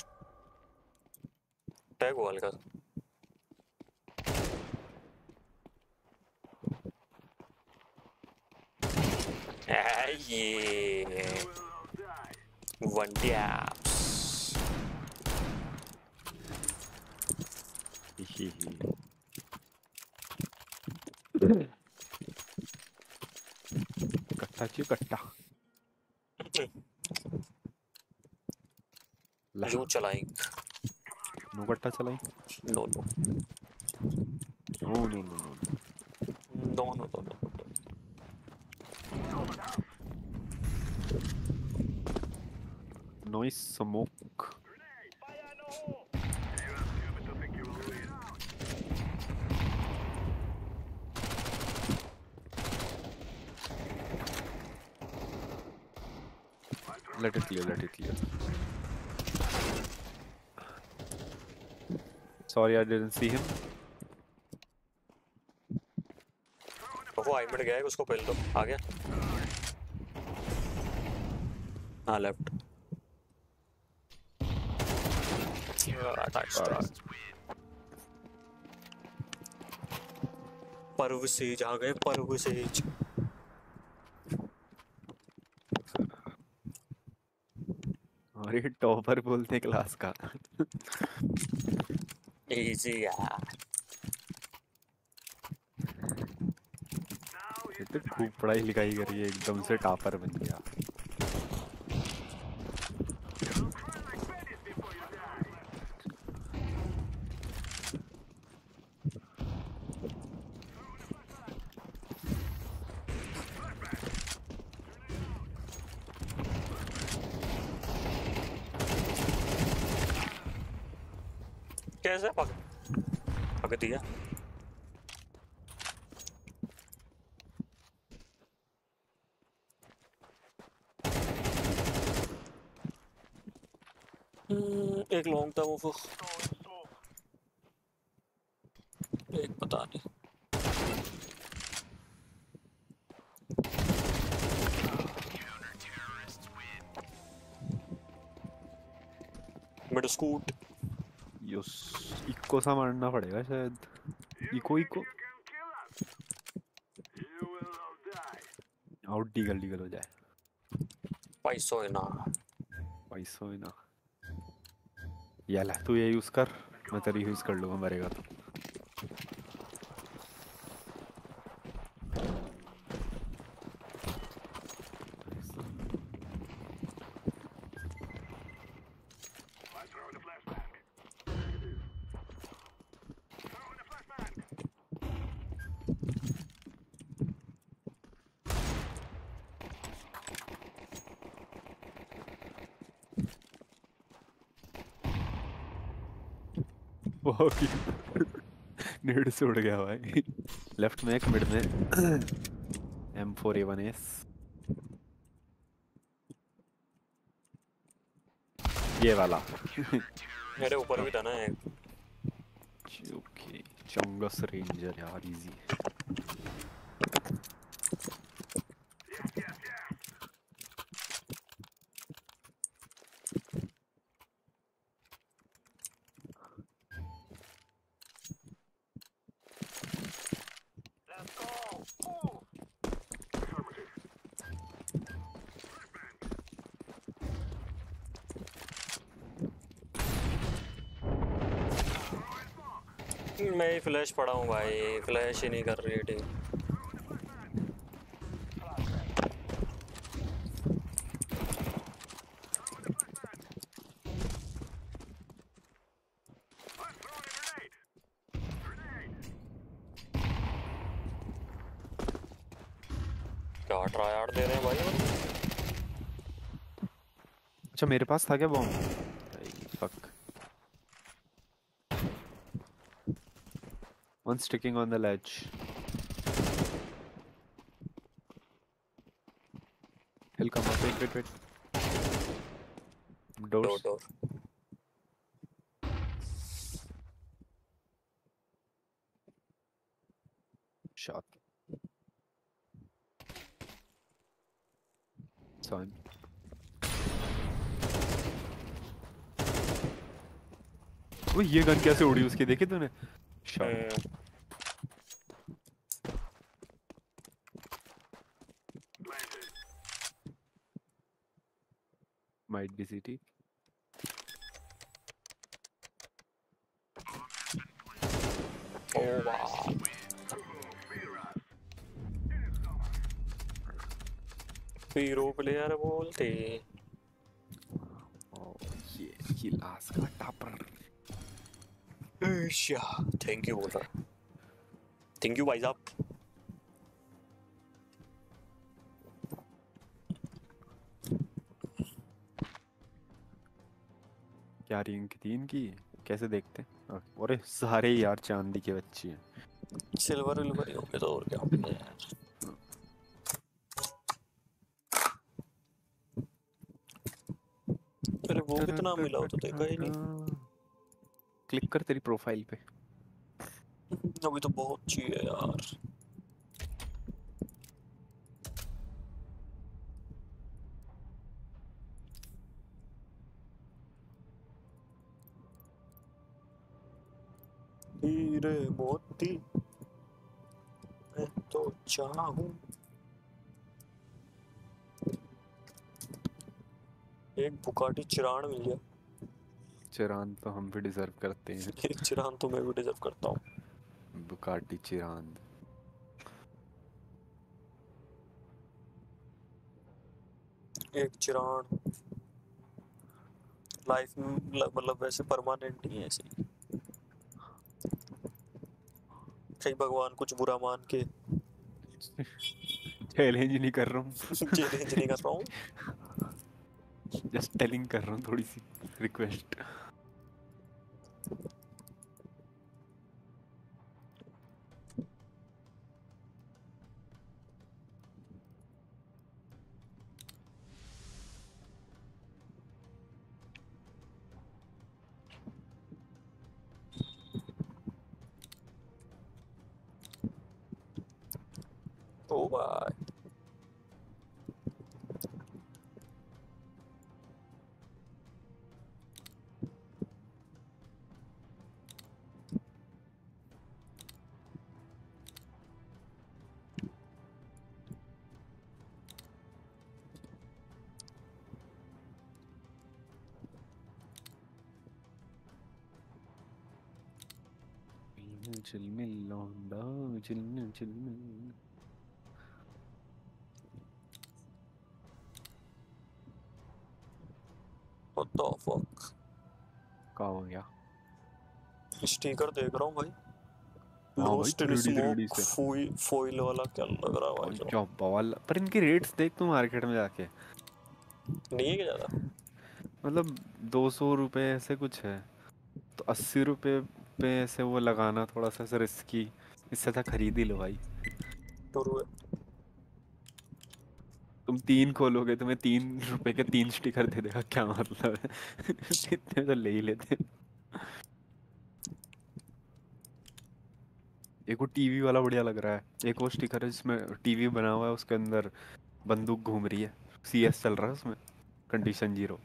टैग वॉल का ये वन टैप्स। कट्टा ची कट्टा यूं चलाएंगे। नो कट्टा चलाई। No no no no no no no no no no. Noise smoke. Let it clear, let it clear. Sorry, I didn't see him. वो आई मिड गया है, उसको पहले तो आ गया। हाँ लेफ्ट। परवसेज आ गए, परवसेज। और ये टॉपर बोलते क्लास का। इजी यार। ये तो खूब पढ़ाई लिखाई करी है, एकदम से टॉपर बन गया। कैसे पक दिया? एक लॉन्ग था वो, एक पता नहीं। Mid scoot. यस, इको सा मारना पड़ेगा शायद। Eco eco out deagle deagle हो जाए। पैसों है ना, पैसों ही ना। ये ले तू ये यूज कर, मैं तेरी यूज कर लूँगा मरेगा तो। नेड से उड़ गया भाई। लेफ्ट में एक, मिड में M4A1S। ये वाला। मेरे ऊपर भी था ना एक। ओके, चंगस रेंजर यार, इजी। मैं ही फ्लैश पड़ा हूँ भाई, फ्लैश ही नहीं कर रही है टीम। क्या ट्राई यार दे रहे हैं भाई। अच्छा मेरे पास था क्या bomb? Fuck. One sticking on the ledge. He'll come up. Wait, wait, wait. Doors. Door. Shot. Saw him. वो ये गन कैसे उड़ी उसकी, देखी तूने? Shot hmm, might be city. Oh वाह, हीरो प्लेयर बोलते। ओ ये लास्ट का टापर। थैंक यू बोल रहा, थैंक यू भाई साहब। क्या रैंक 3 की कैसे देखते हैं? अरे सारे यार चांदी के बच्चे हैं। सिल्वर विल्वर ही होंगे तो और क्या होंगे यार। अरे वो कितना मिला हो तो देखा ही नहीं। क्लिक कर तेरी प्रोफाइल पे। अभी तो बहुत चाहिए यार। हीरे मोती मैं तो चाहूं। एक बुकाटी चिरान मिल गया। चिरान तो हम भी डिजर्व करते हैं। एक चिरान तो मैं भी डिजर्व करता हूँ। Bugatti Chiron. एक चिरान लाइफ में मतलब वैसे परमानेंट नहीं है ऐसे ही। कहीं भगवान कुछ बुरा मान के चैलेंज नहीं कर रहा हूँ। चैलेंज नहीं कर रहा हूँ। जस्ट टेलिंग कर रहा हूँ, थोड़ी सी रिक्वेस्ट। ओ भाई चिलमिल लौंडा, चिलमिल चिलमिल। What the fuck. क्या हो गया? स्टिकर देख रहा हूँ भाई। हाँ भाई, लोस्ट इन 3D स्मोक से। फॉइल वाला क्या लग रहा है भाई साहब। क्या बवाल। पर इनके रेट्स देख तू मार्केट में जाके, नहीं है क्या ज्यादा। मतलब 200 रुपए ऐसे कुछ है। तो 80 रुपए पे ऐसे वो लगाना थोड़ा सा ऐसे रिस्की। इससे अच्छा खरीद ही लो भाई। शुरू है। तुम 3 खोलोगे, तुम्हें 3 रुपए के 3 स्टिकर दे देगा, क्या मतलब है? इतने तो ले ही लेते। एक वो टीवी वाला बढ़िया लग रहा है। एक वो स्टिकर है जिसमें टीवी बना हुआ है, उसके अंदर बंदूक घूम रही है। CS चल रहा है उसमें, कंडीशन 0।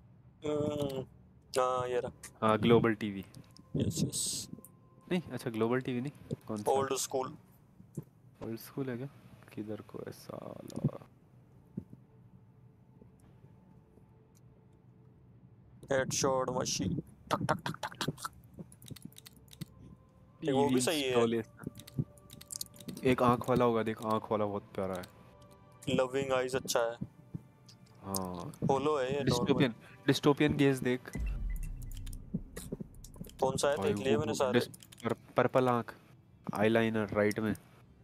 हाँ ये रहा। हाँ, ग्लोबल टीवी। Yes yes. नहीं, अच्छा ग्लोबल टीवी नहीं, कौन सा? Old school. ओल्ड स्कूल है क्या? किधर को है साला? हेडशॉट मशीन टक टक टक टक टक। वो भी टीवी सही है। इंस्टॉलेशन। एक आंख वाला होगा, देख आंख वाला बहुत प्यारा है। लविंग आइज अच्छा है। हाँ, होलो है ये नॉर्मल। डिस्टोपियन डिस्टोपियन गेज देख। कौन सा है भाई देख लिए मैंने सारे। पर्पल आंख, आईलाइनर राइट में,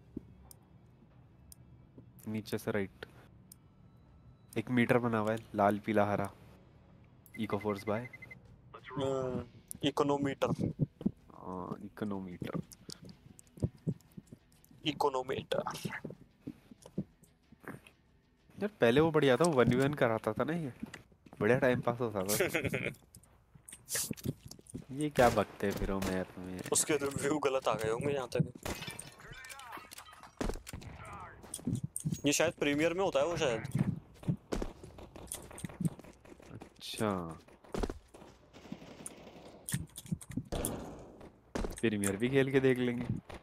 नीचे से राइट। 1 मीटर बना हुआ है, लाल पीला हरा। इको फोर्स बाय इकोनोमीटर। इकोनोमीटर। इकोनोमीटर। यार पहले वो बढ़िया था, 1v1 कराता था ना ये, बढ़िया टाइम पास होता था। ये क्या बकते फिर हो मैप में। उसके रिव्यू गलत आ गए होंगे यहाँ तक। ये शायद प्रीमियर में होता है वो शायद। अच्छा, प्रीमियर भी खेल के देख लेंगे।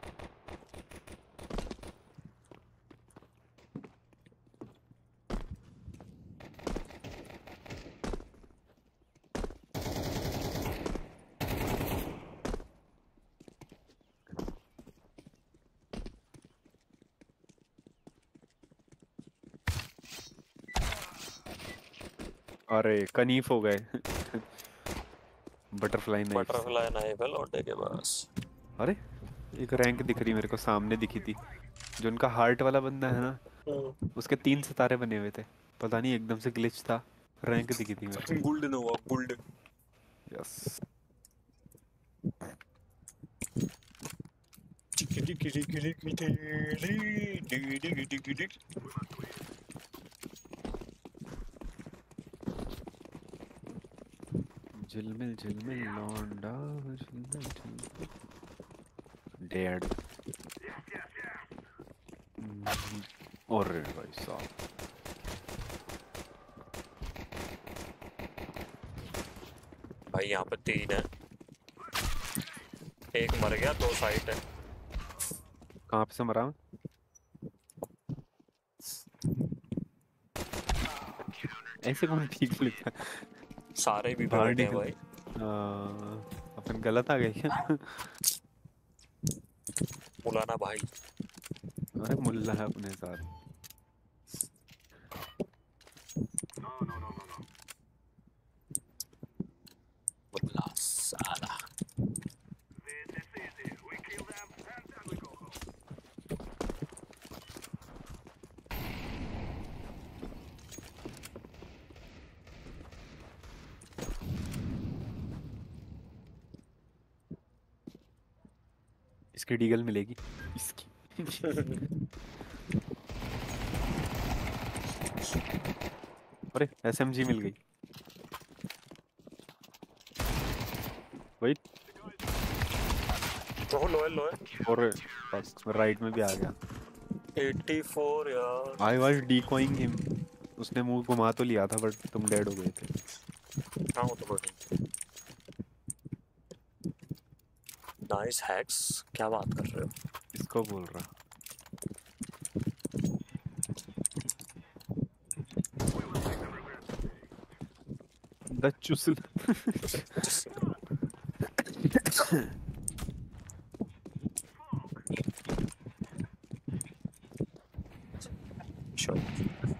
अरे कनीफ हो गए। Butterfly knife. बटरफ्लाई नाइफ है लौटे के पास। अरे एक रैंक दिख रही मेरे को, सामने दिखी थी। जो उनका हार्ट वाला बंदा है ना, उसके 3 सितारे बने हुए थे। पता नहीं एकदम से ग्लिच था, रैंक दिखी थी मेरे को। गोल्डन हुआ गोल्डन। यस। झिलमिल झिलमिल लौंडा झिलमिल झिलमिल। डेड। अरे भाई साहब, भाई यहाँ पे 3 है, एक मर गया, 2 साइड है। कहाँ पे से मरा मैं? ऐसे कौन ठीक लिखता है? सारे भी बाहर बैठे हैं निकल। भाई। अपन गलत आ गए क्या? मुलाना भाई। अरे मुल्ला है अपने साथ। मुल्ला साला। इसकी डीगल मिलेगी इसकी। अरे एसएमजी मिल गई। वही। तो लो है। और राइट में भी आ गया। 84 यार। I was decoying him. उसने मुंह घुमा तो लिया था बट तुम डेड हो गए थे। हाँ वो तो बढ़िया। नाइस हैक्स, क्या बात कर रहे हो? इसको बोल रहा। द चुसल। Sure.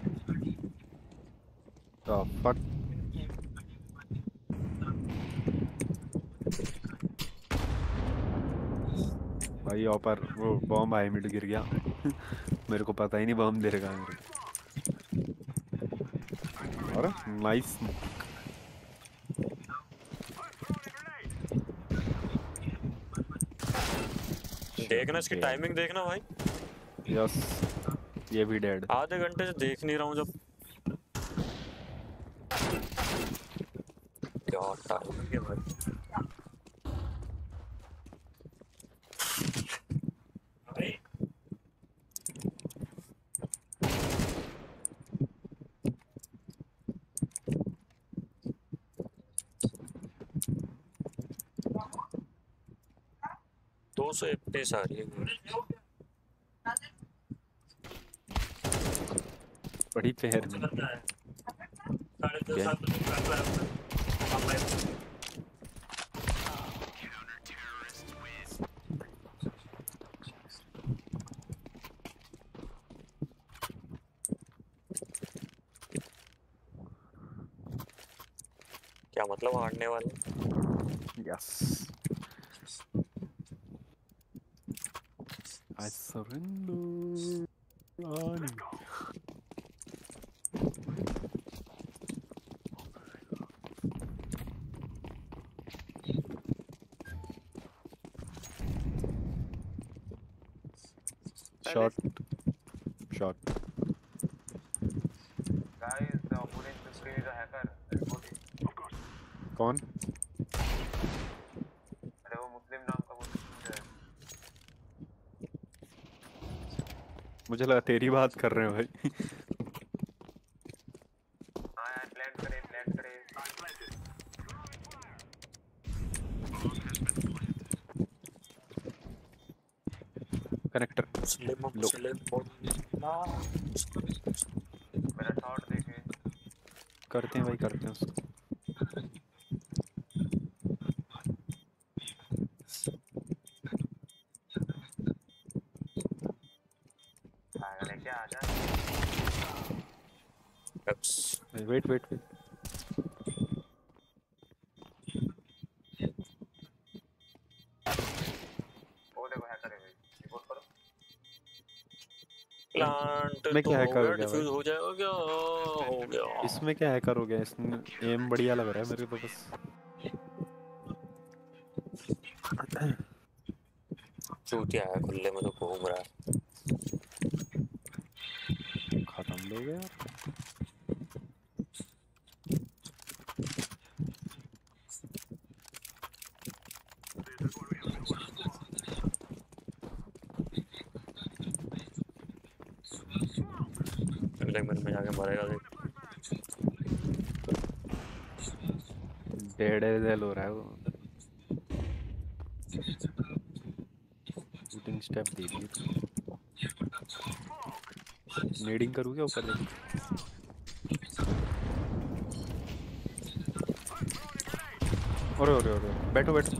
The fuck? भाई ऊपर वो बॉम्ब आई मिड गिर गया। मेरे को पता ही नहीं बॉम्ब दे रहा मेरे को। और नाइस। देखना इसकी टाइमिंग देखना भाई। यस, ये भी डेड। आधे घंटे से देख नहीं रहा हूँ जब। क्या टाइमिंग है भाई। दो सौ FPS आ रही है। बड़ी पेयर में क्या? क्या मतलब हारने वाले? Yes. I surrender. Rani. Shot. Shot. Guys, the opponent screen is a hacker. Report it. कौन? अरे वो मुस्लिम नाम का वो है। मुझे लगा तेरी बात कर रहे हो भाई। हाँ यार प्लांट करे प्लांट करे। कनेक्टर स्लिम लो। मेरा शॉट देखे करते हैं भाई, करते हैं उसको। लेके आ जा। वेट वेट वेट, वो देखो हैकर है, रिपोर्ट करो। प्लांट में तो क्या हो हैकर हो गया, गया डिफ्यूज भाई? हो जाएगा क्या? हो गया। इसमें क्या हैकर हो गया? इसमें एम बढ़िया लग रहा है मेरे को तो बस। चूतिया है, खुले में तो घूम रहा है। खत्म लोग यार। अगले मिनट में जाके मरेगा देख। डेडेल हो रहा है वो। शूटिंग स्टेप दे दिए तो नेडिंग करूँ क्या ऊपर जाके? अरे अरे अरे, बैठो बैठो।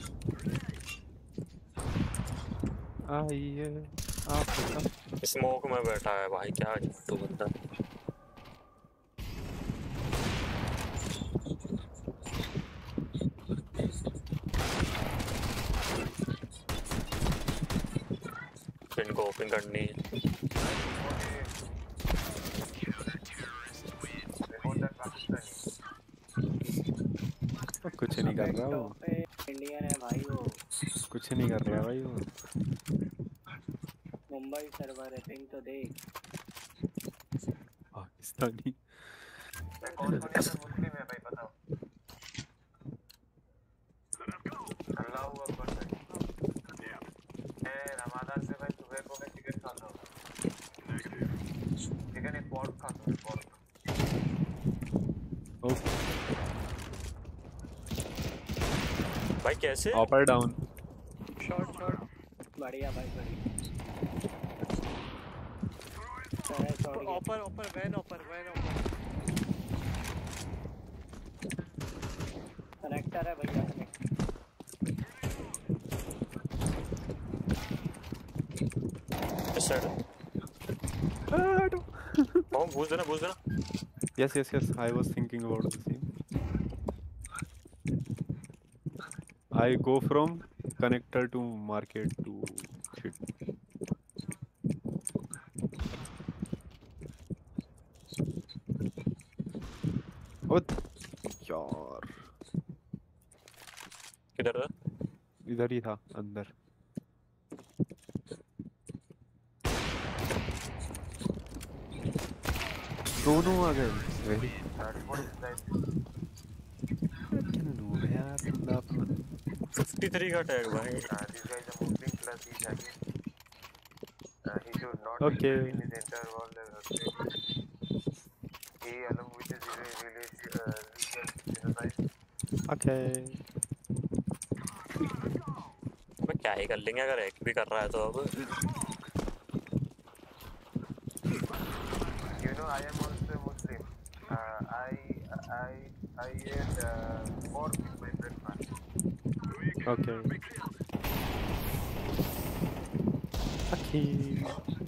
आइए आप। स्मोक में बैठा है भाई, क्या झूठू बंदा। इनको ओपन करनी है। कुछ नहीं कर रहा वो, इंडियन है भाई वो, कुछ नहीं कर रहा भाई वो। मुंबई सर्वर है, पिंग तो देख। पाकिस्तानी कौन सा मुस्लिम है भाई बताओ। अल्लाह अकबर भाई। रमादान में भाई सुबह को मैं चिकन खाता हूँ। चिकन एक पॉट खाता हूँ, पॉट। भाई कैसे? अप और डाउन? शॉट शॉट बढ़िया भाई बढ़िया। ऊपर ऊपर वैन ऊपर कनेक्टर है भैया, इस साइड बूझ देना। Yes, I was thinking about the same. I go from connector to market to shit. ओ यार, किधर था? इधर ही था अंदर। दोनों आ गए। वेरी यार 53 का टैग भाई। This guy is a Muslim plus he's against. He should not Okay. be in his entire world. He along with his village legal genocide. Okay. मैं क्या ही कर लेंगे अगर एक भी कर रहा है तो अब। You know, I am also Muslim. I ate pork in my breakfast. Okay. Okay.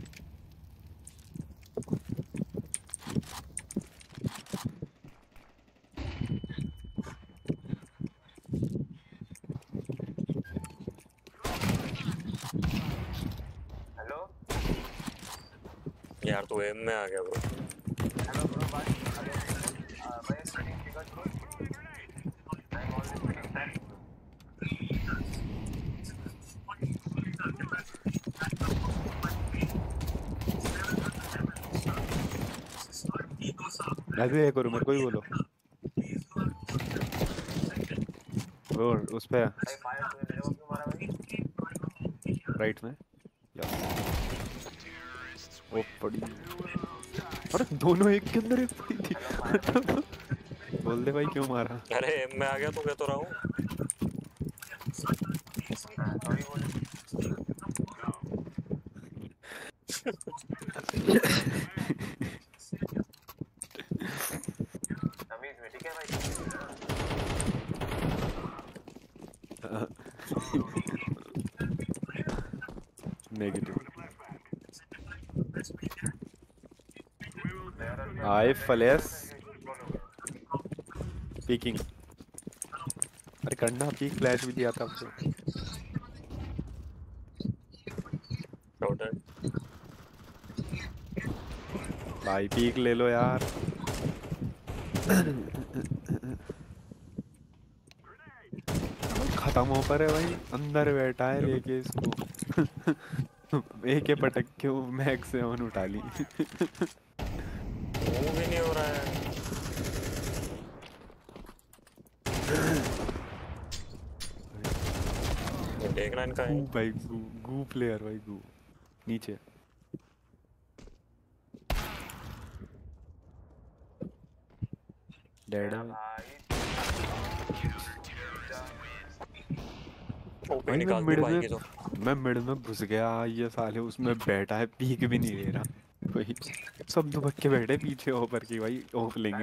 Hello? यार तू एम में आ गया bro. Hello bro, bye. Why are you studying Ticket bro? I'm always studying that. मैं भी ये करूँ, मेरे को ही बोलो। और उस पे भाई फायर तूने मेरे को क्यों मारा भाई? राइट में या वो पड़ी। अरे दोनों एक के अंदर एक पड़ी थी। बोल दे भाई क्यों मारा? अरे एम में आ गया तो कह तो रहा हूँ। सॉरी बोल। ठीक है भाई नेगेटिव आई फ्लैश पीकिंग अरे करना पीक फ्लैश भी दिया था आपको भाई पीक ले लो यार खत्म हो पर है भाई अंदर बैठा है लेके इसको एक पटक के मैक्स से ऑन उठा ली वो भी नहीं हो रहा है देख रहा इनका है भाई गू प्लेयर भाई गू नीचे डेड है भाई मैं मिड में घुस गया ये साले उसमें बैठा है पीक भी नहीं ले रहा भाई सब दुबक के बैठे पीछे ओपर की भाई ऑफ लेंगे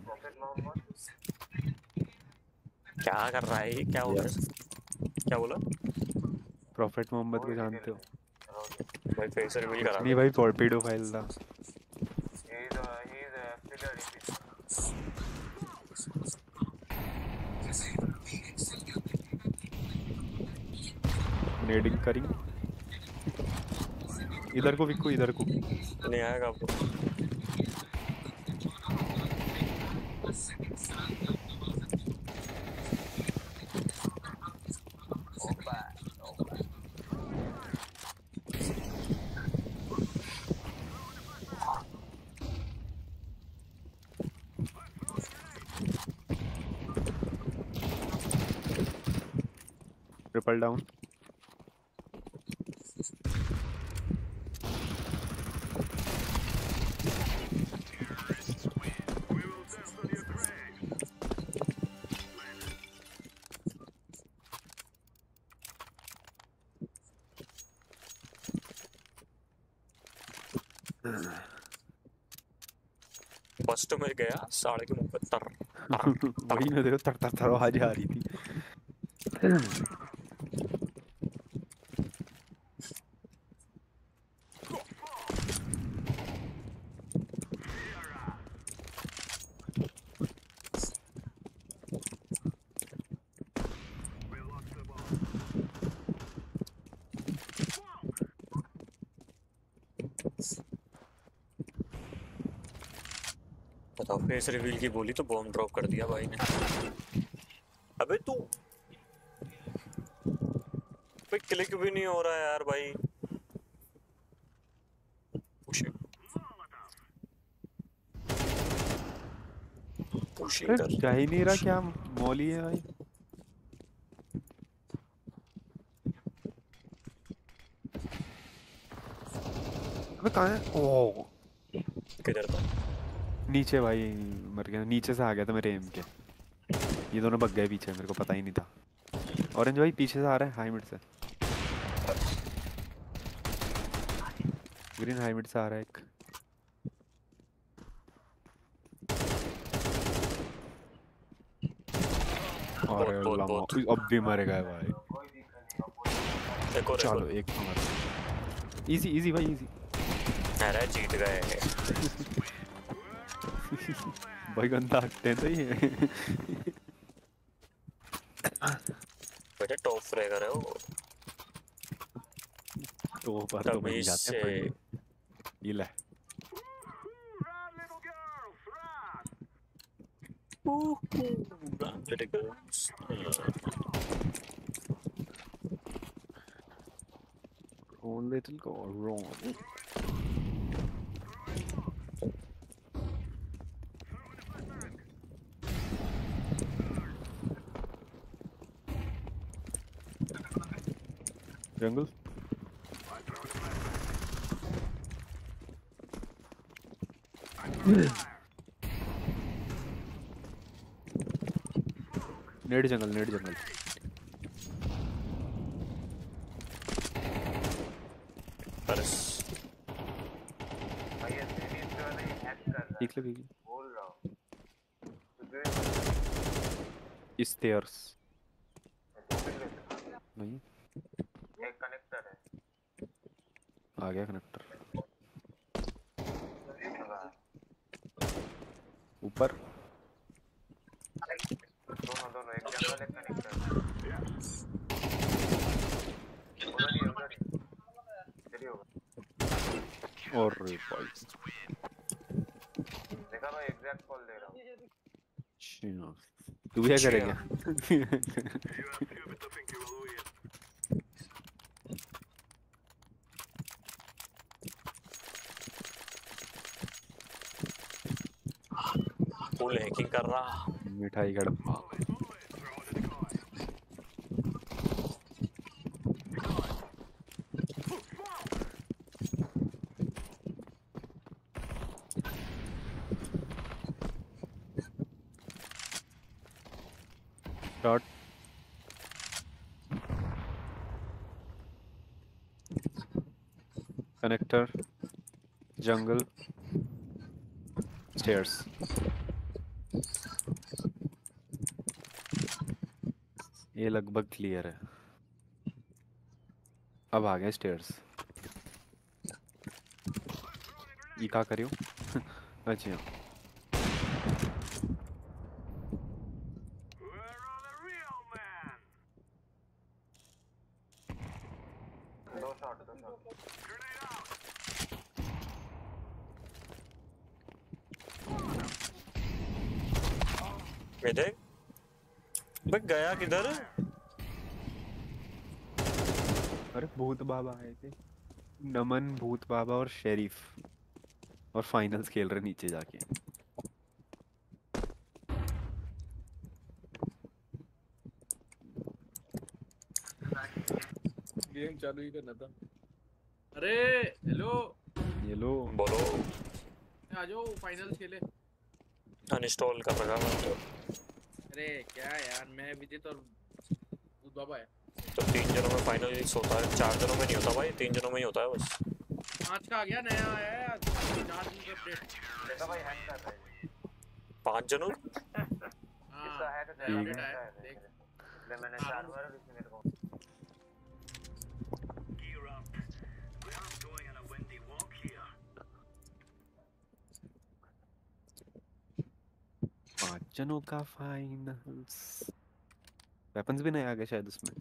क्या कर रहा है क्या हो रहा है क्या बोला प्रॉफिट मोहम्मद को जानते हो भाई फेस रिवील करा नहीं भाई टॉर्पेडो फाइल था नेडिंग करिंग इधर को विक्को इधर को नहीं आएगा आपको ट्रिपल डाउन फर्स्ट में गया साढ़े के मुंह पे तर वही मैं देखो तर तर तर आवाज आ रही थी बताओ फेस रिवील की बोली तो बॉम्ब ड्रॉप कर दिया भाई ने अबे तू पे क्लिक भी नहीं हो रहा है यार भाई पुशिंग कर जा ही नहीं रहा क्या मौली है भाई अबे कहाँ है ओ किधर था नीचे भाई मर गया नीचे से आ गया था मेरे एम के ये दोनों भग गए पीछे मेरे को पता ही नहीं था ऑरेंज भाई पीछे से आ रहा है हाई मिड से ग्रीन हाई मिड से आ रहा है एक अरे अब भी मरेगा भाई चलो एक इजी इजी भाई इजी अरे जीत गए भाई गंदा हटते हैं तो ये बेटे टॉप फ्रैगर है वो तो पर तो मैं जाते हैं ये ले One little go wrong. Jungle. नेड जंगल भाई ये सीरीज जो है ना हैक कर रहा है देख ले बोल रहा हूँ स्टेयर्स नहीं एक कनेक्टर है। आ गया कनेक्टर ऊपर दोनों एक जंगल एक कनेक्टर उधर ही चलिए होगा। और भाई देखा भाई एग्जैक्ट कॉल दे रहा हूँ। तू क्या करेगा? फुल हैकिंग कर रहा। मिठाई का डब्बा शॉट कनेक्टर जंगल स्टेयर्स ये लगभग क्लियर है। अब आ गए स्टेयर्स। ये क्या करियो? अच्छा दो शॉट ये देख भाई गया किधर? अरे भूत बाबा आए थे। नमन भूत बाबा और शेरीफ और फाइनल्स खेल रहे नीचे जाके। गेम चालू ही करना था। अरे हेलो ये लो बोलो आ जाओ फाइनल खेले। अनइंस्टॉल कर रखा मैं तो। अरे क्या यार मैं विजित और भूत बाबा है तो 3 जनों में फाइनल होता है, 4 जनों में नहीं होता भाई, 3 जनों में ही होता है बस। 5 का आ गया नया आया है 4 दिन का अपडेट। देखा भाई हैक कर रहा है 5 जनों इसका हैक है अपडेट आया देख ले मैंने 4 बार इसने मेरे को 5 जनों का फाइनल्स। वेपन्स भी नहीं आ गए शायद उसमें।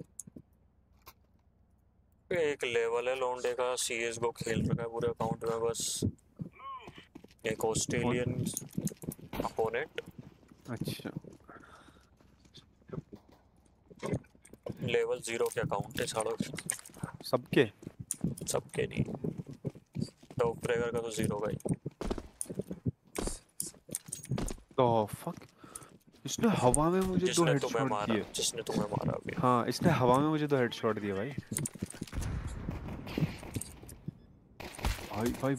एक लेवल है लौंडे का, CS:GO खेल रखा है पूरे अकाउंट में बस। एक ऑस्ट्रेलियन अपोनेंट। अच्छा लेवल 0 के अकाउंट है छाड़ो। सबके नहीं, टॉप ब्रेकर का तो 0 का ही। तो फक इसने हवा में मुझे 2 हेडशॉट दिए। जिसने तुम्हें मारा अभी। हाँ इसने हवा में मुझे 2 हेडशॉट दिए भाई। भाई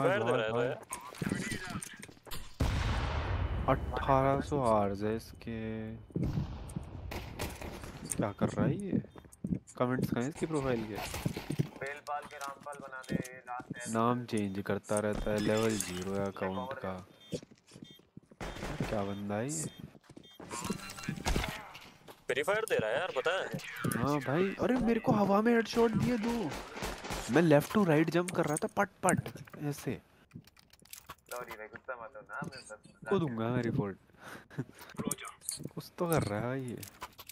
1800 आर्स है इसके। क्या कर रहा है ये? कमेंट्स कहें इसकी प्रोफाइल के। बेलपाल के रामपाल बना दे लास्ट नाम चेंज करता रहता है। लेवल 0 है अकाउंट का। क्या बंदा है ये? फ्री फायर दे रहा है यार पता है। हाँ भाई अरे मेरे को हवा में हेडशॉट दिए 2। मैं लेफ्ट टू राइट जंप कर रहा था पट ऐसे। सॉरी भाई गुस्सा मत हो ना मैं बस को दूंगा मैं रिपोर्ट। कुछ तो कर रहा है ये।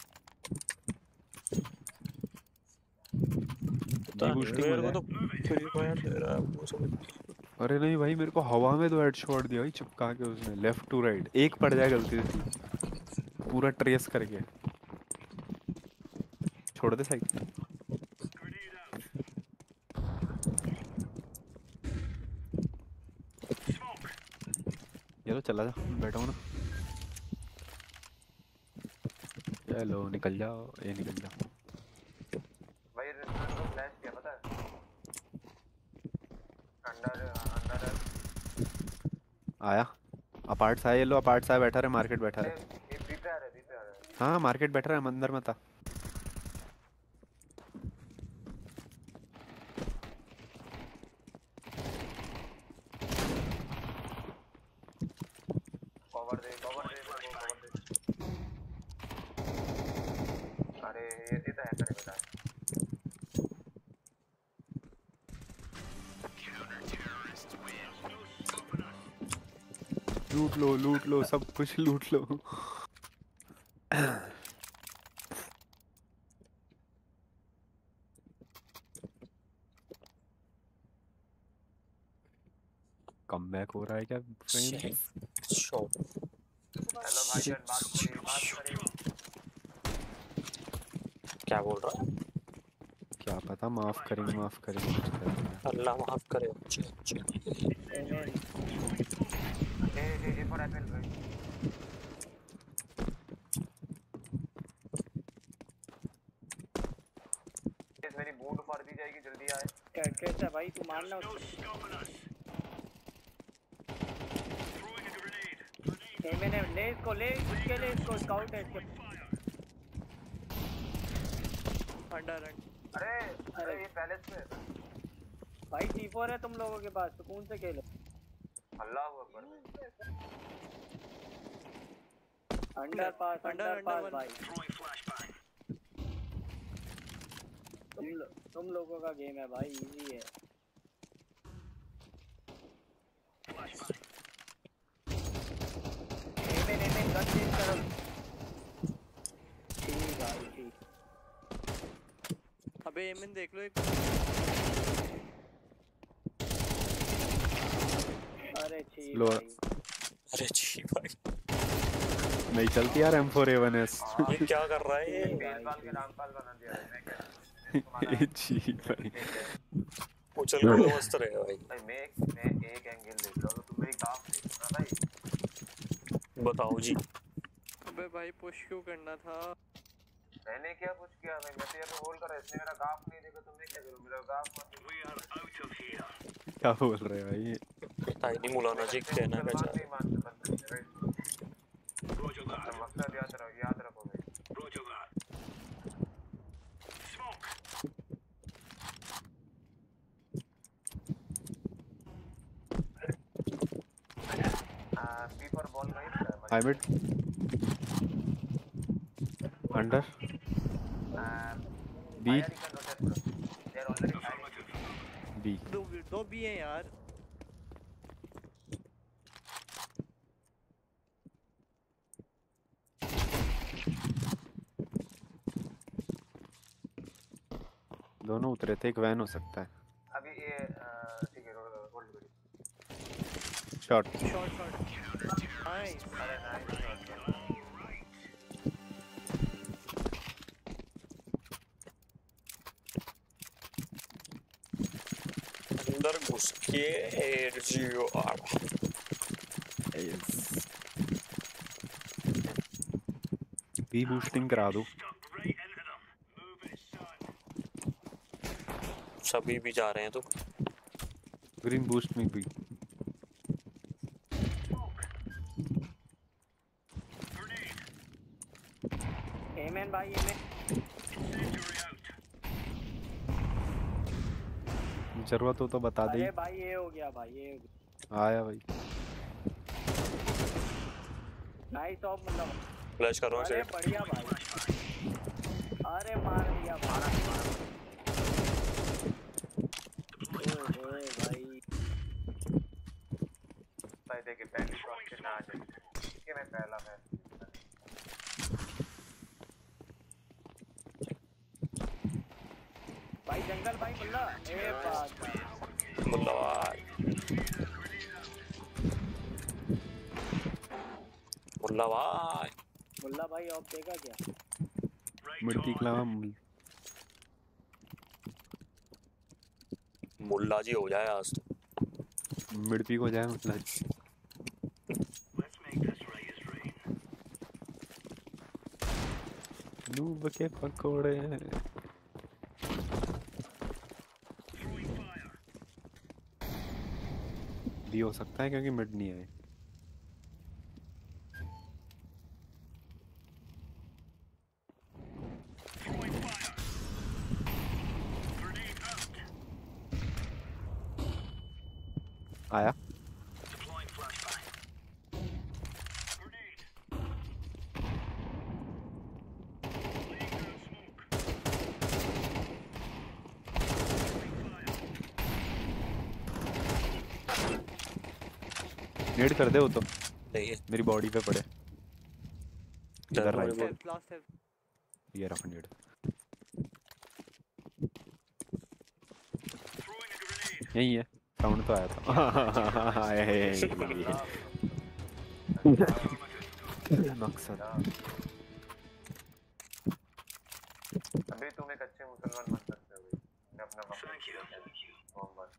मेरे को तो फ्री फायर दे रहा है वो समझ। अरे नहीं भाई मेरे को हवा में 2 हेडशॉट दिया भाई चिपका के उसने लेफ्ट टू राइट। एक पड़ जाए गलती से पूरा ट्रेस करके। छोड़ दे साइड। चलो चला जा बैठा हूँ ना। चलो निकल जाओ ये निकल जाओ। भाई रेस्टोरेंट को फ्लैश किया पता है अंदर आया अपार्ट्स आया। ये लो अपार्ट्स आया बैठा रहे मार्केट बैठा है। ये बीते आ रहा है हाँ मार्केट बैठा रहा है अंदर मत आ। अरे ये तो है करे बता लूट लो सब कुछ लूट लो। कमबैक हो रहा है क्या फ्रेंड? हेलो भाईजान बात करिए क्या बोल रहा है? क्या पता, माफ करेंगे कुछ कर रहे हैं। अल्लाह माफ करे। अच्छा ए फॉर एप्पल भाई मेरी बूट फाड़ दी जाएगी, जल्दी आए। कैसा भाई तू मारना उसको। मैंने ले इसको, ले उसके लिए इसको स्काउट है इसके अंडर। अरे ये पैलेस में भाई C4 है तुम लोगों के पास, सुकून से खेलो। अल्लाह अकबर अंडर पास भाई। तुम लोगों का गेम है भाई, इजी है। गन चेंज करो। ठीक भाई ठीक। अबे एमएन देख लो एक। अरे छी भाई। अरे छी भाई नहीं चलती यार M4A1S। ये क्या कर रहा है ये? बेसबॉल के रामपाल बना दिया है मैं क्या छी भाई उछल कूद मस्त रहे भाई। मैं एक एंगल देख रहा हूं, तुम मेरी गाफ देखो ना भाई। बताओ जी। अबे भाई पुश क्यों करना था? मैंने क्या कुछ किया भाई, मैं तो यहाँ पे होल्ड कर रहा, इसने मेरा गाफ नहीं देखा तो मैं क्या करूं, मेरा गाफ मत। क्या बोल रहे हैं भाई? टाइनी मुलाना जी कहना क्या चाह रहे हैं? मकसद याद रखो भाई। P4 बॉल नहीं था। I mid under B B दो भी हैं यार। दोनों उतरे थे, एक वैन हो सकता है। अभी ये ठीक है, होल्ड करिए। Shot nice. अरे नाइस। अंदर घुस के ARG बी बूस्टिंग करा दो। सभी भी जा रहे हैं तो ग्रीन बूस्ट में भी। एमएन भाई एमएन जरूरत हो तो बता दे। अरे भाई ये हो गया भाई, ये हो गया। आया भाई। नाइस ऑफ मतलब। फ्लैश कर रहा हूं। अरे बढ़िया भाई। अरे मार दिया भाई। ओए भाई भाई देखिए पहली शॉट के ना आ जाए कि मैं पहला मैं भाई जंगल भाई मुल्ला। ए बात मुल्ला भाई मुल्ला भाई ऑफ देगा क्या? मिर्ची कलाम मुल्ला जी हो जाए आज तो। मिर्ची को जाए मतलब। नूब के पकोड़े भी हो सकता है क्योंकि मिड नहीं है। आया नेड कर दे वो तो नहीं है मेरी बॉडी पे पड़े इधर डर राइट मेरे लास्ट है ये रहा नेड यही है साउंड तो आया था मकसद अभी तुम एक अच्छे मुसलमान बन सकते हो भाई मैं अपना मोहम्मद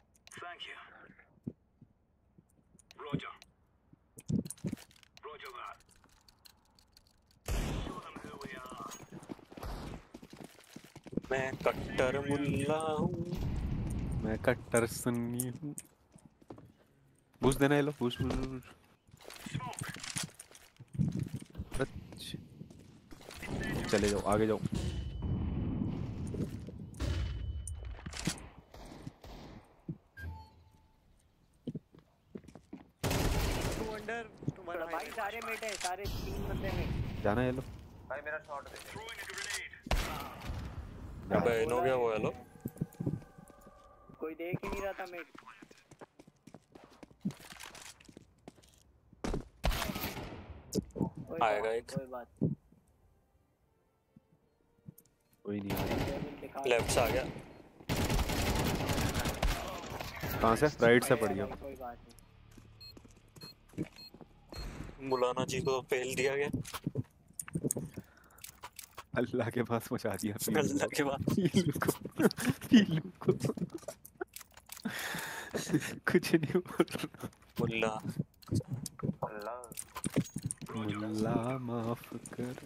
मैं कट्टर मुल्ला हूँ मैं कट्टर सुन्नी हूँ बूस्ट देना ये लो बूस्ट चले जाओ आगे जाओ अंडर तुम्हारा भाई सारे मेट है सारे 3 बंदे में जाना ये लो भाई मेरा शॉट दे अबे इन हो गया वो हेलो कोई देख ही नहीं रहा था मेट आएगा एक कोई बात कोई नहीं आया लेफ्ट से आ गया कहाँ से राइट से पड़ गया कोई बात नहीं मुलाना जी को फेल दिया गया अल्लाह के पास पहुंचा दिया अल्लाह के पास पीलू को कुछ नहीं बोल रहा मुल्ला मुल्ला माफ कर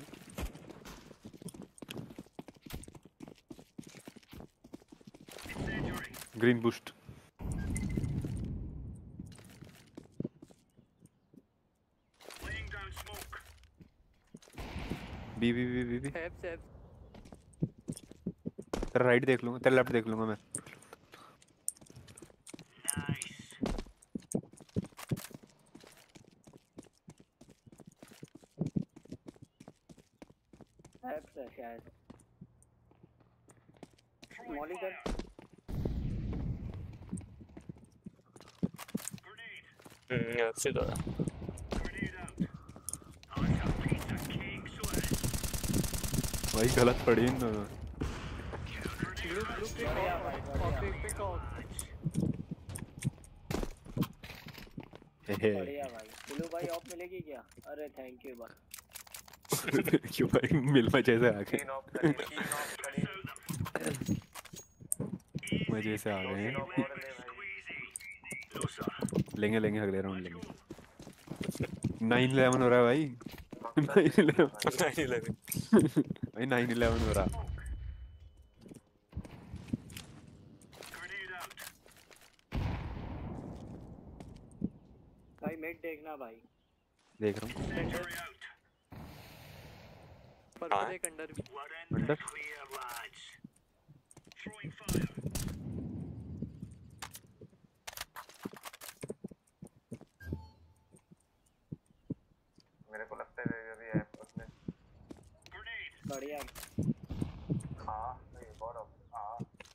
green boost B B B B B safe तेरा राइट देख लूंगा तेरा लेफ्ट देख लूंगा मैं शायद मॉली कर ऐसे तो भाई गलत पड़ी इन दोनों बढ़िया भाई ब्लू भाई ऑफ मिलेगी क्या अरे थैंक यू भाई क्यों भाई मिल मजे से आ गए मजे से आ गए लेंगे लेंगे अगले राउंड लेंगे 9-11 हो रहा है भाई 9-11 भाई 9-11 हो रहा भाई मिड देखना भाई देख रहा हूँ पर्पल एक अंडर अंडर मेरे को लगता है अभी है उसने बढ़िया हाँ नहीं बहुत हाँ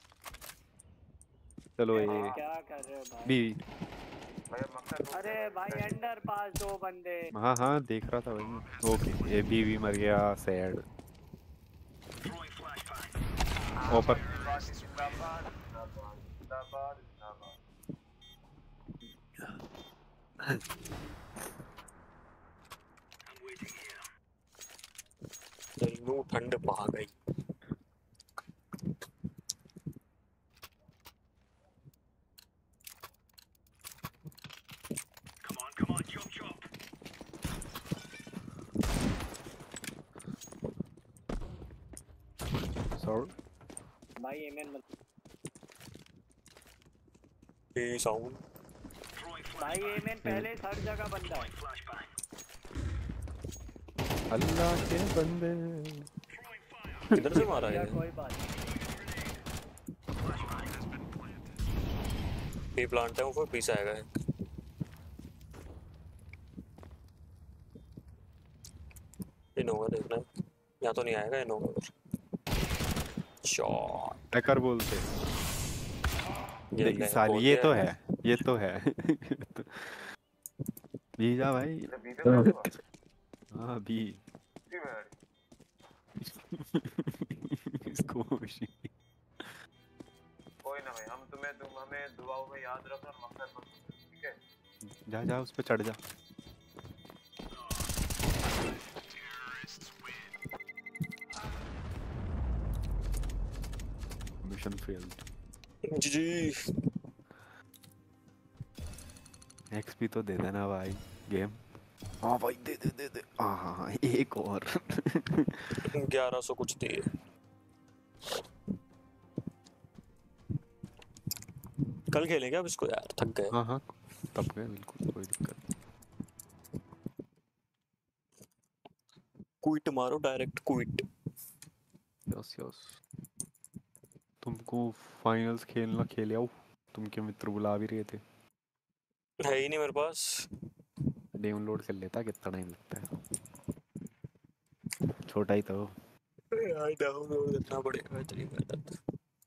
चलो ये क्या कर रहे हो भाई बी अरे भाई अंडर पास 2 बंदे हाँ हाँ देख रहा था भाई ओके ये बी मर गया सैड ऊपर नू ठंड पा गई भाई एमएन मत ये साउंड भाई एमएन पहले हर जगह बंदा है अल्लाह के बंदे किधर से मारा है कोई बात ये प्लांट है ऊपर पीछे आएगा इनोवा देखना यहाँ तो नहीं आएगा इनोवा पर शॉट हैकर बोलते ये साली ये तो है बी जा भाई। तो बी पे बैठूंगा हाँ बी। सी बैठ इसको कोई ना भाई तुम हमें दुआओं में याद रखो और मकसद मत भूलो, ठीक है? जा जा उस पे चढ़ जा। Mission failed. जी एक्सपी तो दे देना भाई गेम। हाँ भाई दे दे दे दे। हाँ एक और 1100 कुछ दिए। कल खेलेंगे अब इसको यार, थक गए। हाँ तब गए बिल्कुल कोई दिक्कत नहीं। क्विट मारो, डायरेक्ट क्विट। यस तुमको फाइनल्स खेलना खेले आओ, तुमके मित्र बुला भी रहे थे। है ही नहीं मेरे पास। डाउनलोड कर लेता, कितना टाइम लगता है, छोटा ही तो। डाउनलोड करना पड़ेगा इतनी मेहनत।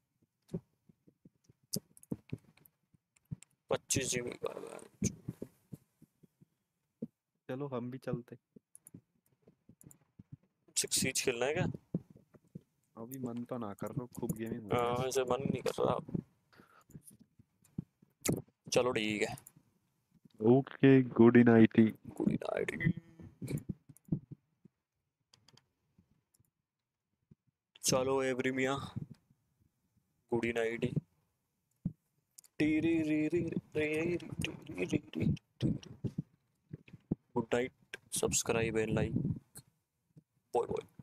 25 GB का है। चलो हम भी चलते। 6 सीज खेलना है क्या? अभी मन तो ना कर रहा, खूब गेमिंग हो रहा है। ऐसे मन नहीं कर रहा। चलो ठीक है। Okay good night. Good night. चलो एवरी मियाँ, good night. Good night, subscribe and like. Bye boy.